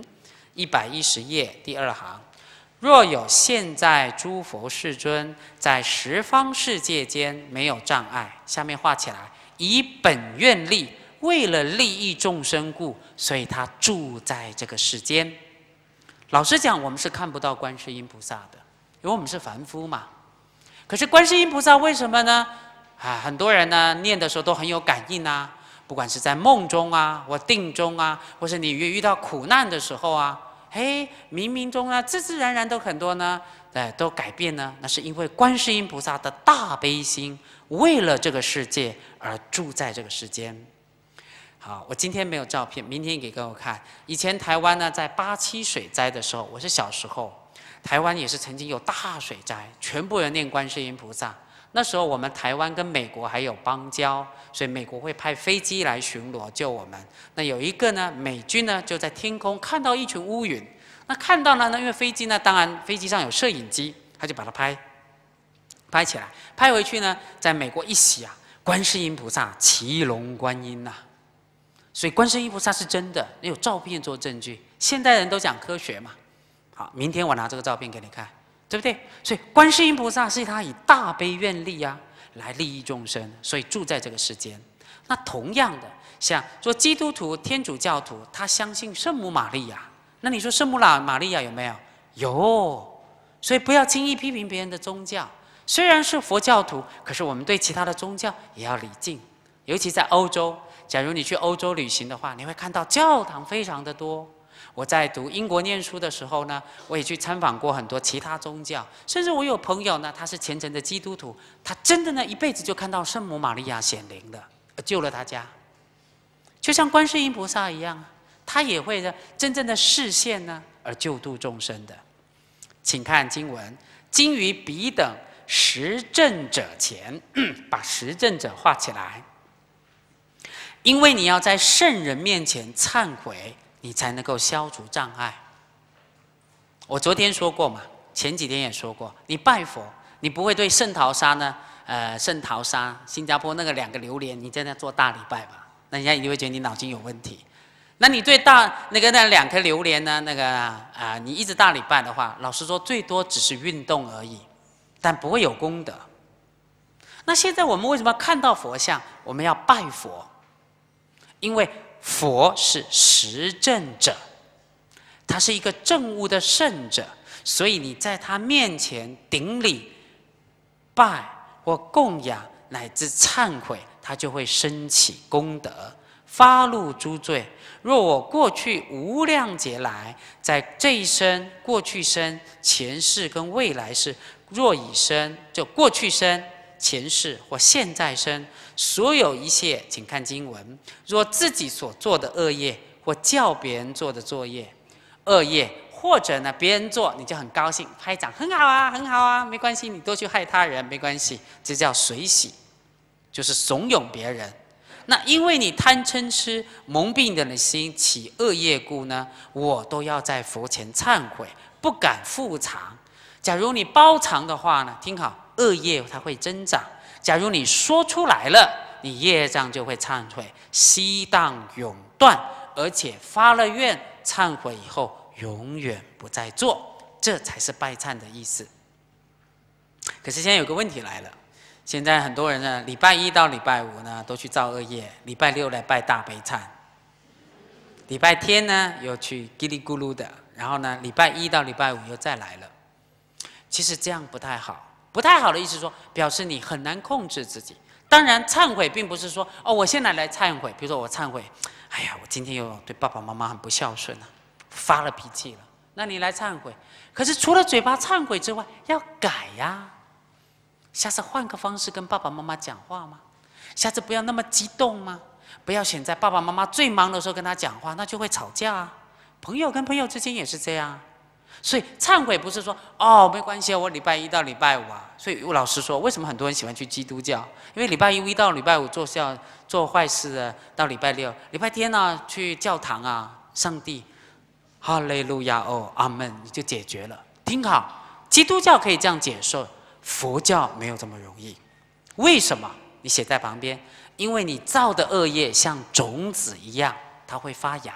110页第2行：若有现在诸佛世尊在十方世界间没有障碍，下面画起来，以本愿力，为了利益众生故，所以他住在这个世间。老实讲，我们是看不到观世音菩萨的，因为我们是凡夫嘛。可是观世音菩萨为什么呢？很多人呢念的时候都很有感应啊，不管是在梦中啊，或定中啊，或是你遇到苦难的时候啊，冥冥中呢，自自然然都很多呢，都改变呢。那是因为观世音菩萨的大悲心，为了这个世界而住在这个世间。好，我今天没有照片，明天给各位看。以前台湾呢，在87水灾的时候，我是小时候，台湾也是曾经有大水灾，全部人念观世音菩萨。那时候我们台湾跟美国还有邦交，所以美国会派飞机来巡逻救我们。那有一个呢，美军呢就在天空看到一群乌云，那看到了呢，因为飞机呢，当然飞机上有摄影机，他就把它拍起来，拍回去呢，在美国一洗观世音菩萨骑龙观音呐。所以观世音菩萨是真的，有照片做证据。现代人都讲科学嘛。好，明天我拿这个照片给你看，对不对？所以观世音菩萨是他以大悲愿力来利益众生，所以住在这个世间。那同样的，像说基督徒、天主教徒，他相信圣母玛利亚。那你说圣母玛利亚有没有？有。所以不要轻易批评别人的宗教。虽然是佛教徒，可是我们对其他的宗教也要礼敬。尤其在欧洲，假如你去欧洲旅行的话，你会看到教堂非常的多。我在读英国念书的时候呢，我也去参访过很多其他宗教，甚至我有朋友呢，他是虔诚的基督徒，他真的呢一辈子就看到圣母玛利亚显灵的，救了他家。就像观世音菩萨一样，他也会呢真正的示现呢而救度众生的。请看经文：今于彼等实证者前，把实证者画起来。因为你要在圣人面前忏悔，你才能够消除障碍。我昨天说过嘛，前几天也说过，你拜佛，你不会对圣淘沙呢，圣淘沙新加坡那个2个榴莲，你在那做大礼拜吧？那人家一定会觉得你脑筋有问题。那你对那2颗榴莲呢，你一直大礼拜的话，老实说，最多只是运动而已，但不会有功德。那现在我们为什么看到佛像，我们要拜佛？因为佛是实证者，他是一个证悟的圣者，所以你在他面前顶礼、拜或供养乃至忏悔，他就会升起功德，发露诸罪。若我过去无量劫来，在这一生、过去生、前世跟未来世，若已生，就过去生、前世或现在生，所有一切，请看经文：若自己所做的恶业，或叫别人做的作业、恶业，或者呢别人做，你就很高兴，拍掌，很好啊，很好啊，没关系，你多去害他人没关系，这叫随喜，就是怂恿别人。 那因为你贪嗔痴蒙蔽你的心，起恶业故呢，我都要在佛前忏悔，不敢复藏。假如你包藏的话呢，听好，恶业它会增长；假如你说出来了，你业障就会忏悔，息荡永断，而且发了愿忏悔以后，永远不再做，这才是拜忏的意思。可是现在有个问题来了，现在很多人呢，礼拜一到礼拜五呢都去造恶业，礼拜六来拜大悲忏，礼拜天呢又去叽里咕噜的，然后呢礼拜一到礼拜五又再来了。其实这样不太好，不太好的意思说，表示你很难控制自己。当然，忏悔并不是说哦，我现在来忏悔。比如说我忏悔，哎呀，我今天又对爸爸妈妈很不孝顺啊，发了脾气了。那你来忏悔，可是除了嘴巴忏悔之外，要改呀。下次换个方式跟爸爸妈妈讲话吗？下次不要那么激动吗？不要选在爸爸妈妈最忙的时候跟他讲话，那就会吵架啊。朋友跟朋友之间也是这样。所以忏悔不是说哦没关系，我礼拜一到礼拜五啊。所以我老实说，为什么很多人喜欢去基督教？因为礼拜一到礼拜五做坏事的，到礼拜六、礼拜天呢去教堂啊，上帝，哈利路亚哦，阿门，你就解决了。听好，基督教可以这样解释，佛教没有这么容易。为什么？你写在旁边，因为你造的恶业像种子一样，它会发芽。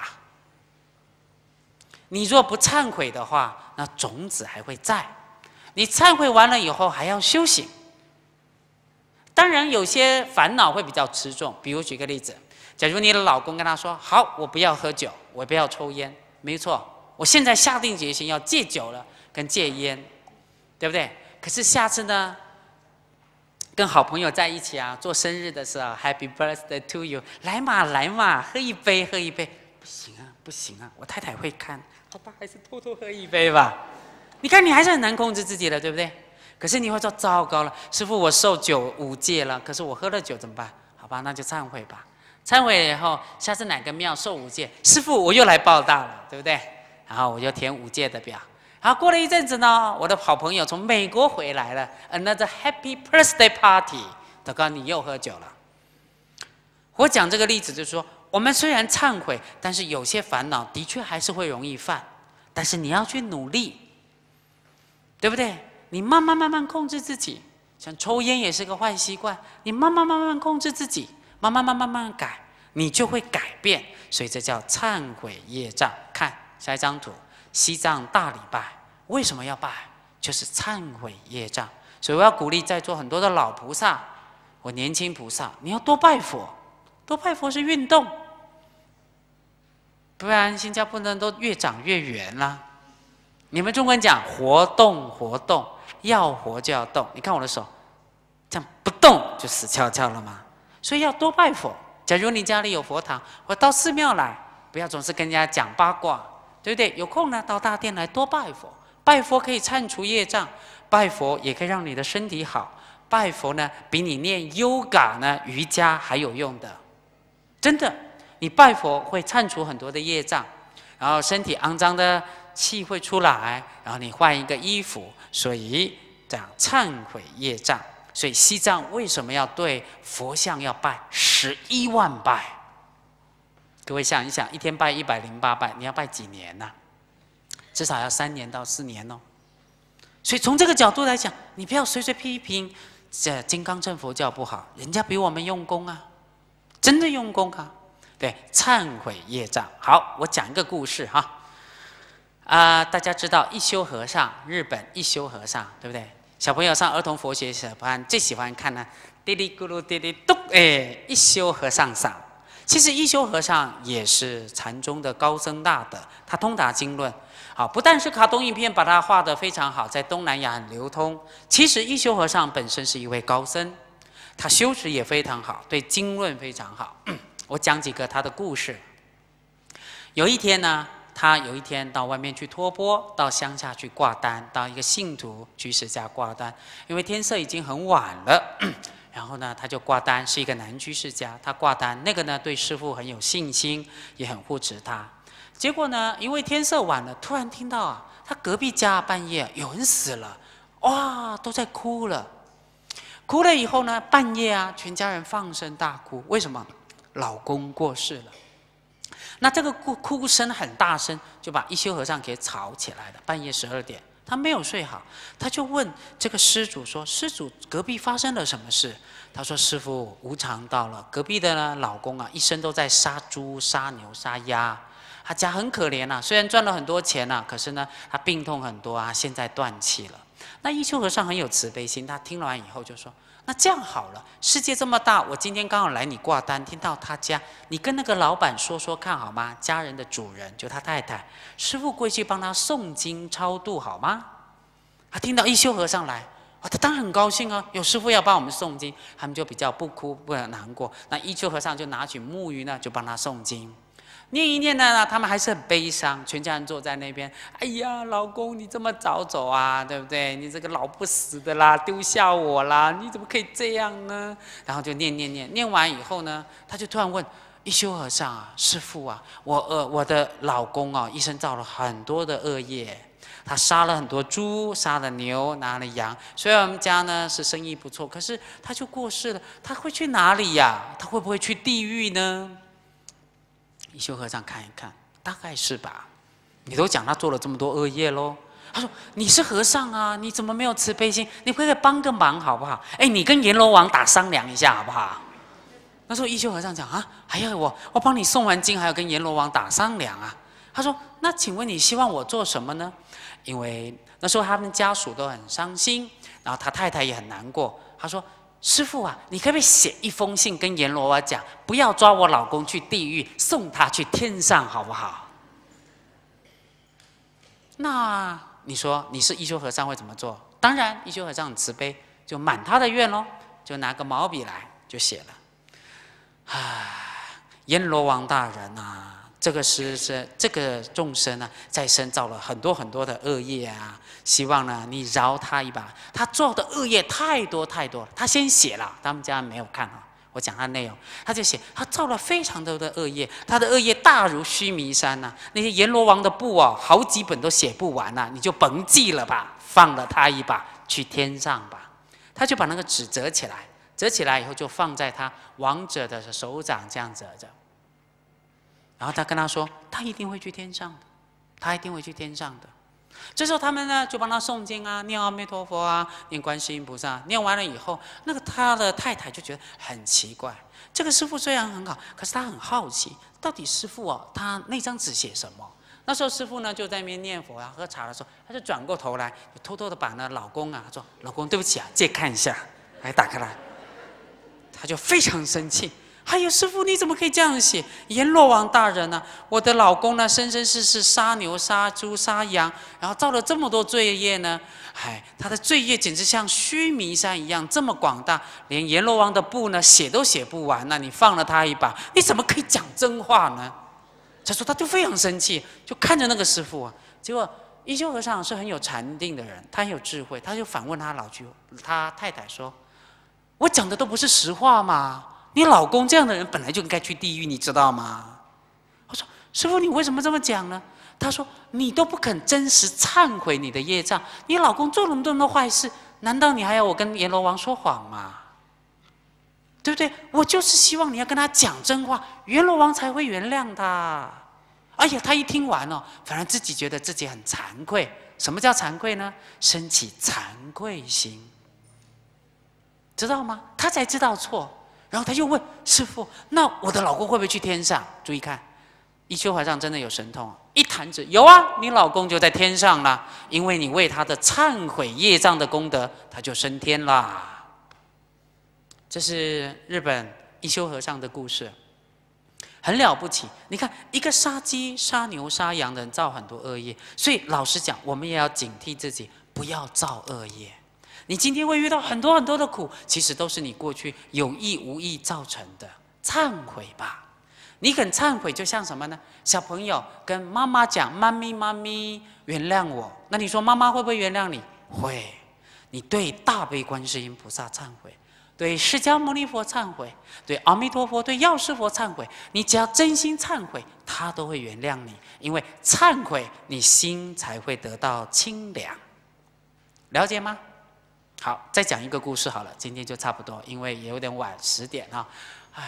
你若不忏悔的话，那种子还会在。你忏悔完了以后还要修行。当然，有些烦恼会比较持重。比如举个例子，假如你的老公跟他说：“好，我不要喝酒，我不要抽烟。”没错，我现在下定决心要戒酒了，跟戒烟，对不对？可是下次呢，跟好朋友在一起啊，做生日的时候 ，Happy Birthday to you， 来嘛来嘛，喝一杯喝一杯。不行啊不行啊，我太太会看。好吧，还是偷偷喝一杯吧。你看，你还是很难控制自己的，对不对？可是你会说：糟糕了，师父，我受酒5戒了，可是我喝了酒怎么办？好吧，那就忏悔吧。忏悔了以后，下次哪个庙受5戒，师父我又来报大了，对不对？然后我就填5戒的表。然后过了一阵子呢，我的好朋友从美国回来了 ，another happy birthday party， 糟糕，你又喝酒了。我讲这个例子就是说，我们虽然忏悔，但是有些烦恼的确还是会容易犯，但是你要去努力，对不对？你慢慢控制自己，像抽烟也是个坏习惯，你慢慢控制自己，慢慢改，你就会改变。所以这叫忏悔业障。看下一张图，西藏大礼拜为什么要拜？就是忏悔业障。所以我要鼓励在座很多的老菩萨或年轻菩萨，你要多拜佛，多拜佛是运动。不然新加坡人都越长越圆啦。你们中国人讲活动活动，要活就要动。你看我的手，这样不动就死翘翘了吗？所以要多拜佛。假如你家里有佛堂，或到寺庙来，不要总是跟人家讲八卦，对不对？有空呢，到大殿来多拜佛。拜佛可以忏除业障，拜佛也可以让你的身体好。拜佛呢，比你念 yoga 呢、瑜伽还有用的，真的。你拜佛会忏除很多的业障，然后身体肮脏的气会出来，然后你换一个衣服，所以这样忏悔业障。所以西藏为什么要对佛像要拜11万拜？各位想一想，一天拜108拜，你要拜几年呢？至少要3年到4年哦。所以从这个角度来讲，你不要随随批评这金刚乘佛教不好，人家比我们用功啊，真的用功啊。对，忏悔业障。好，我讲一个故事哈。大家知道一休和尚，日本一休和尚，对不对？小朋友上儿童佛学班最喜欢看呢，嘀哩咕噜嘀哩咚，一休和尚上。其实一休和尚也是禅宗的高僧大德，他通达经论。好，不但是卡通影片把他画得非常好，在东南亚很流通。其实一休和尚本身是一位高僧，他修持也非常好，对经论非常好。我讲几个他的故事。有一天呢，他有一天到外面去托钵，到乡下去挂单，到一个信徒居士家挂单。因为天色已经很晚了，然后呢，他就挂单，是一个男居士家，他挂单。那个呢，对师父很有信心，也很护持他。结果呢，因为天色晚了，突然听到啊，他隔壁家半夜有人死了，哇，都在哭了。哭了以后呢，半夜啊，全家人放声大哭。为什么？ 老公过世了。那这个哭声很大声，就把一休和尚给吵起来了。半夜12点，他没有睡好，他就问这个施主说：“施主，隔壁发生了什么事？”他说：“师父，无常到了，隔壁的呢老公啊，一生都在杀猪、杀牛、杀鸭，他家很可怜啊。虽然赚了很多钱啊，可是呢，他病痛很多啊，现在断气了。”那一休和尚很有慈悲心，他听完以后就说：“那这样好了，世界这么大，我今天刚好来你挂单，听到他家，你跟那个老板说说看好吗？家人的主人就他太太，师父过去帮他诵经超度好吗？”他听到一休和尚来，他当然很高兴啊，有师父要帮我们诵经，他们就比较不哭不难过。那一休和尚就拿起木鱼呢，就帮他诵经。念一念呢，他们还是很悲伤，全家人坐在那边。哎呀，老公你这么早走啊，对不对？你这个老不死的啦，丢下我啦，你怎么可以这样呢？然后就念完以后呢，他就突然问一休和尚啊，师父啊，我的老公啊，一生造了很多的恶业，他杀了很多猪，杀了牛，拿了羊。虽然我们家呢是生意不错，可是他就过世了，他会去哪里呀？他会不会去地狱呢？一休和尚看一看，大概是吧。你都讲他做了这么多恶业喽。他说：“你是和尚啊，你怎么没有慈悲心？你可不可以帮个忙好不好？哎，你跟阎罗王打商量一下好不好？”那时候一休和尚讲啊，还要我帮你诵完经，还要跟阎罗王打商量啊。他说：“那请问你希望我做什么呢？”因为那时候他们家属都很伤心，然后他太太也很难过。他说：“师父啊，你可不可以写一封信跟阎罗王讲，不要抓我老公去地狱，送他去天上，好不好？”那你说你是一休和尚会怎么做？当然，一休和尚很慈悲，就满他的愿咯，就拿个毛笔来就写了。阎罗王大人啊，这个众生啊，在生造了很多很多的恶业啊，希望呢你饶他一把。他做的恶业太多太多了，他先写了，他们家没有看啊。我讲他内容，他就写他造了非常多的恶业，他的恶业大如须弥山呐、那些阎罗王的簿哦，好几本都写不完呐、你就甭记了吧，放了他一把，去天上吧。他就把那个纸折起来，折起来以后就放在他亡者的手掌这样折着。然后他跟他说，他一定会去天上的，他一定会去天上的。这时候他们呢就帮他诵经啊，念阿弥陀佛啊，念观世音菩萨。念完了以后，那个他的太太就觉得很奇怪，这个师父虽然很好，可是他很好奇，到底师父啊，他那张纸写什么？那时候师父呢就在那边念佛啊，喝茶的时候，他就转过头来，偷偷的把那老公啊说：“老公，对不起啊，借看一下。”还打开来，他就非常生气。还有师父，你怎么可以这样写？阎罗王大人啊，我的老公呢，生生世世杀牛、杀猪、杀羊，然后造了这么多罪业呢，他的罪业简直像须弥山一样这么广大，连阎罗王的簿呢写都写不完。那你放了他一把，你怎么可以讲真话呢？他说他就非常生气，就看着那个师父啊。结果一休和尚是很有禅定的人，他很有智慧，他就反问他太太说：“我讲的都不是实话吗？你老公这样的人本来就应该去地狱，你知道吗？”我说：“师父，你为什么这么讲呢？”他说：“你都不肯真实忏悔你的业障，你老公做了那么多坏事，难道你还要我跟阎罗王说谎吗？对不对？我就是希望你要跟他讲真话，阎罗王才会原谅他。”哎呀，他一听完了，反而自己觉得自己很惭愧。什么叫惭愧呢？升起惭愧心，知道吗？他才知道错。然后他又问师父：“那我的老公会不会去天上？”注意看，一休和尚真的有神通，一弹指，有啊，你老公就在天上啦，因为你为他的忏悔业障的功德，他就升天啦。这是日本一休和尚的故事，很了不起。你看，一个杀鸡、杀牛、杀羊的人造很多恶业，所以老实讲，我们也要警惕自己，不要造恶业。你今天会遇到很多很多的苦，其实都是你过去有意无意造成的。忏悔吧，你肯忏悔，就像什么呢？小朋友跟妈妈讲：“妈咪，妈咪，原谅我。”那你说妈妈会不会原谅你？会。你对大悲观世音菩萨忏悔，对释迦牟尼佛忏悔，对阿弥陀佛、对药师佛忏悔，你只要真心忏悔，他都会原谅你。因为忏悔，你心才会得到清凉。了解吗？好，再讲一个故事好了，今天就差不多，因为也有点晚，10点啊。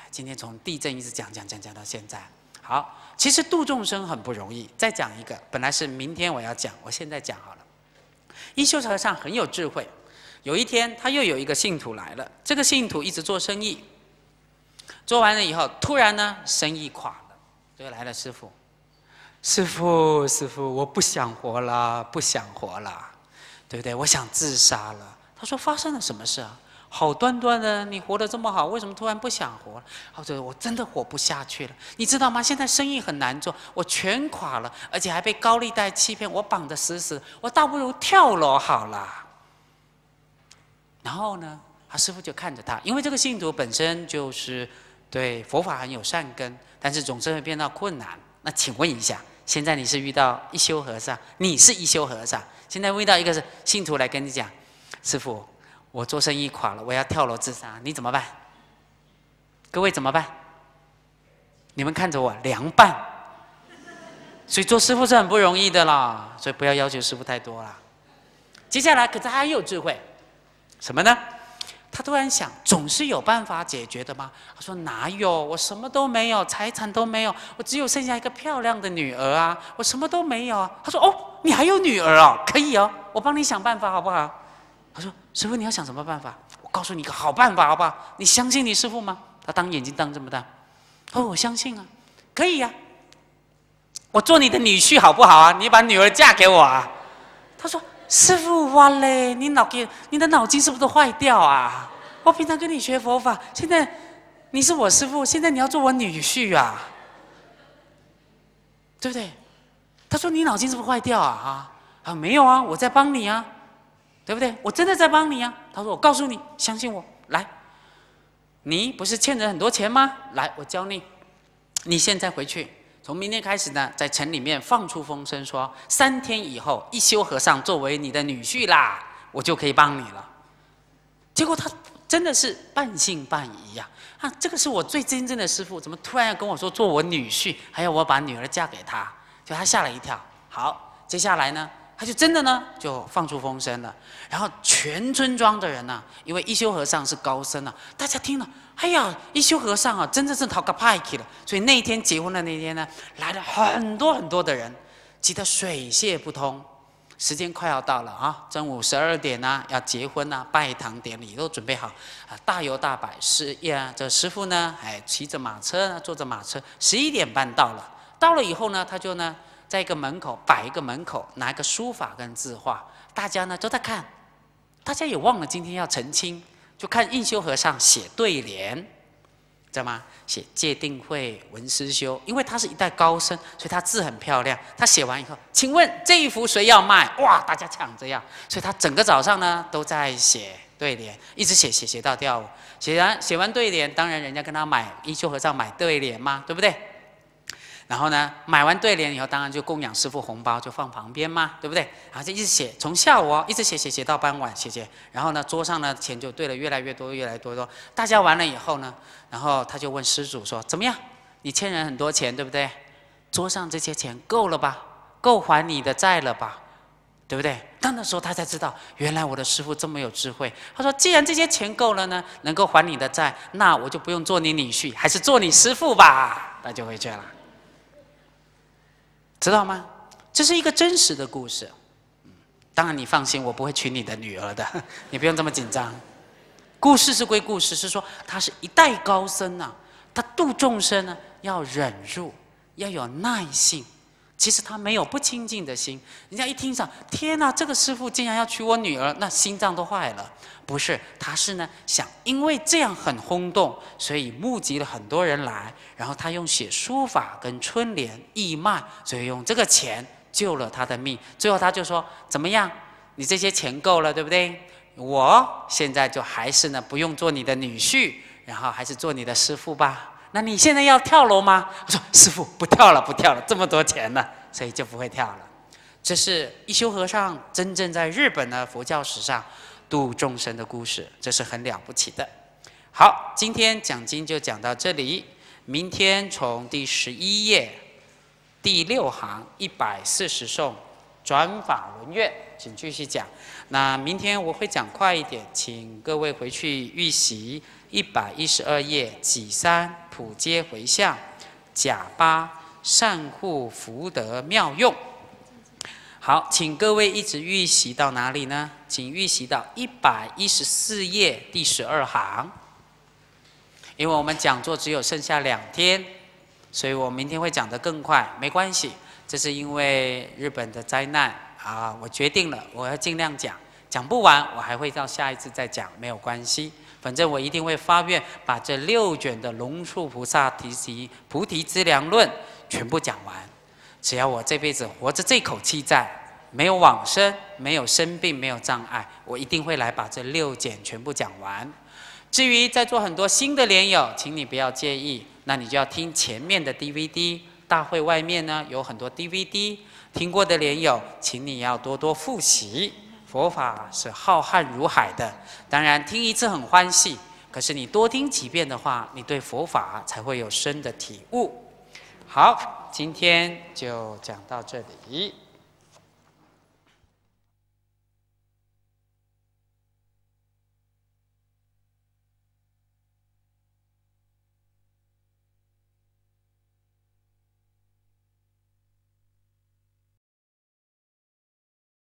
今天从地震一直讲到现在。好，其实度众生很不容易。再讲一个，本来是明天我要讲，我现在讲好了。一休和尚很有智慧，有一天他又有一个信徒来了，这个信徒一直做生意，做完了以后，突然呢生意垮了，就来了师父。师父，我不想活了，不想活了，对不对？我想自杀了。他说发生了什么事啊？好端端的，你活得这么好，为什么突然不想活了？他说我真的活不下去了，你知道吗？现在生意很难做，我全垮了，而且还被高利贷欺骗，我绑得死死，我倒不如跳楼好了。然后呢，他师父就看着他，因为这个信徒本身就是对佛法很有善根，但是总是会变到困难。那请问一下，现在你是遇到一休和尚，你是一休和尚，现在遇到一个信徒来跟你讲，师父，我做生意垮了，我要跳楼自杀，你怎么办？各位怎么办？你们看着我，凉拌。所以做师父是很不容易的啦，所以不要要求师父太多啦。接下来，可是他很有智慧，什么呢？他突然想，总是有办法解决的吗？他说哪有，我什么都没有，财产都没有，我只有剩下一个漂亮的女儿啊，我什么都没有啊。他说哦，你还有女儿哦，可以哦，我帮你想办法好不好？他说师父，你要想什么办法？我告诉你一个好办法好不好？你相信你师父吗？他当眼睛当这么大，他说我相信啊，可以啊，我做你的女婿好不好啊？你把女儿嫁给我啊。他说师父，哇嘞，你的脑筋是不是都坏掉啊？我平常跟你学佛法，现在你是我师父，现在你要做我女婿啊，对不对？他说你脑筋是不是坏掉啊？啊，没有啊，我在帮你啊，对不对？我真的在帮你啊。他说我告诉你，相信我，来，你不是欠人很多钱吗？来，我教你，你现在回去。从明天开始呢，在城里面放出风声说，3天以后，一休和尚作为你的女婿啦，我就可以帮你了。结果他真的是半信半疑呀！啊，这个是我最真正的师父，怎么突然要跟我说做我女婿，还要我把女儿嫁给他？就他吓了一跳。好，接下来呢，他就真的呢就放出风声了。然后全村庄的人呢，因为一休和尚是高僧啊，大家听了。哎呀，一休和尚啊，真的是讨个派去了。所以那一天结婚的那天呢，来了很多的人，急得水泄不通。时间快要到了啊，正午12点啊，要结婚啊，拜堂典礼都准备好啊，大摇大摆这师父呢，骑着马车，坐着马车，11点半到了。到了以后呢，他就呢，在一个门口摆一个门口，拿一个书法跟字画，大家呢都在看，大家也忘了今天要成亲。就看应修和尚写对联，知道吗？写戒定慧文思修，因为他是一代高僧，所以他字很漂亮。他写完以后，请问这一幅谁要卖？哇，大家抢着要，所以他整个早上呢都在写对联，一直写到跳舞。写完对联，当然人家跟他买，应修和尚买对联嘛，对不对？然后呢，买完对联以后，当然就供养师父红包，就放旁边嘛，对不对？然后就一直写，从下午一直写到傍晚，写。然后呢，桌上呢钱就兑了越来越多。大家完了以后呢，然后他就问施主说：“怎么样？你欠人很多钱，对不对？桌上这些钱够了吧？够还你的债了吧？对不对？”到那时候他才知道，原来我的师父这么有智慧。他说：“既然这些钱够了呢，能够还你的债，那我就不用做你女婿，还是做你师父吧。”他就回去了。知道吗？这是一个真实的故事。当然你放心，我不会娶你的女儿的，你不用这么紧张。故事是归故事，是说他是一代高僧啊，他度众生呢要忍辱，要有耐性。其实他没有不清净的心。人家一听上，天哪，这个师父竟然要娶我女儿，那心脏都坏了。不是，他是呢想，因为这样很轰动，所以募集了很多人来，然后他用写书法跟春联义卖，所以用这个钱救了他的命。最后他就说：“怎么样？你这些钱够了，对不对？我现在就还是呢不用做你的女婿，然后还是做你的师父吧。那你现在要跳楼吗？”我说：“师父，不跳了，这么多钱了，所以就不会跳了。”这是一休和尚真正在日本的佛教史上度众生的故事，这是很了不起的。好，今天讲经就讲到这里，明天从第11页第6行140颂转法轮愿，请继续讲。那明天我会讲快一点，请各位回去预习112页己三普皆回向，甲八善护福德妙用。好，请各位一直预习到哪里呢？请预习到114页第12行。因为我们讲座只有剩下2天，所以我明天会讲得更快，没关系。这是因为日本的灾难啊，我决定了，我要尽量讲，讲不完我还会到下一次再讲，没有关系。反正我一定会发愿，把这6卷的龙树菩萨菩提资粮论全部讲完。只要我这辈子活着这口气在，没有往生，没有生病，没有障碍，我一定会来把这6卷全部讲完。至于在座很多新的莲友，请你不要介意，那你就要听前面的 DVD。大会外面呢有很多 DVD， 听过的莲友，请你要多多复习。佛法是浩瀚如海的，当然听一次很欢喜，可是你多听几遍的话，你对佛法才会有深的体悟。好，今天就讲到这里。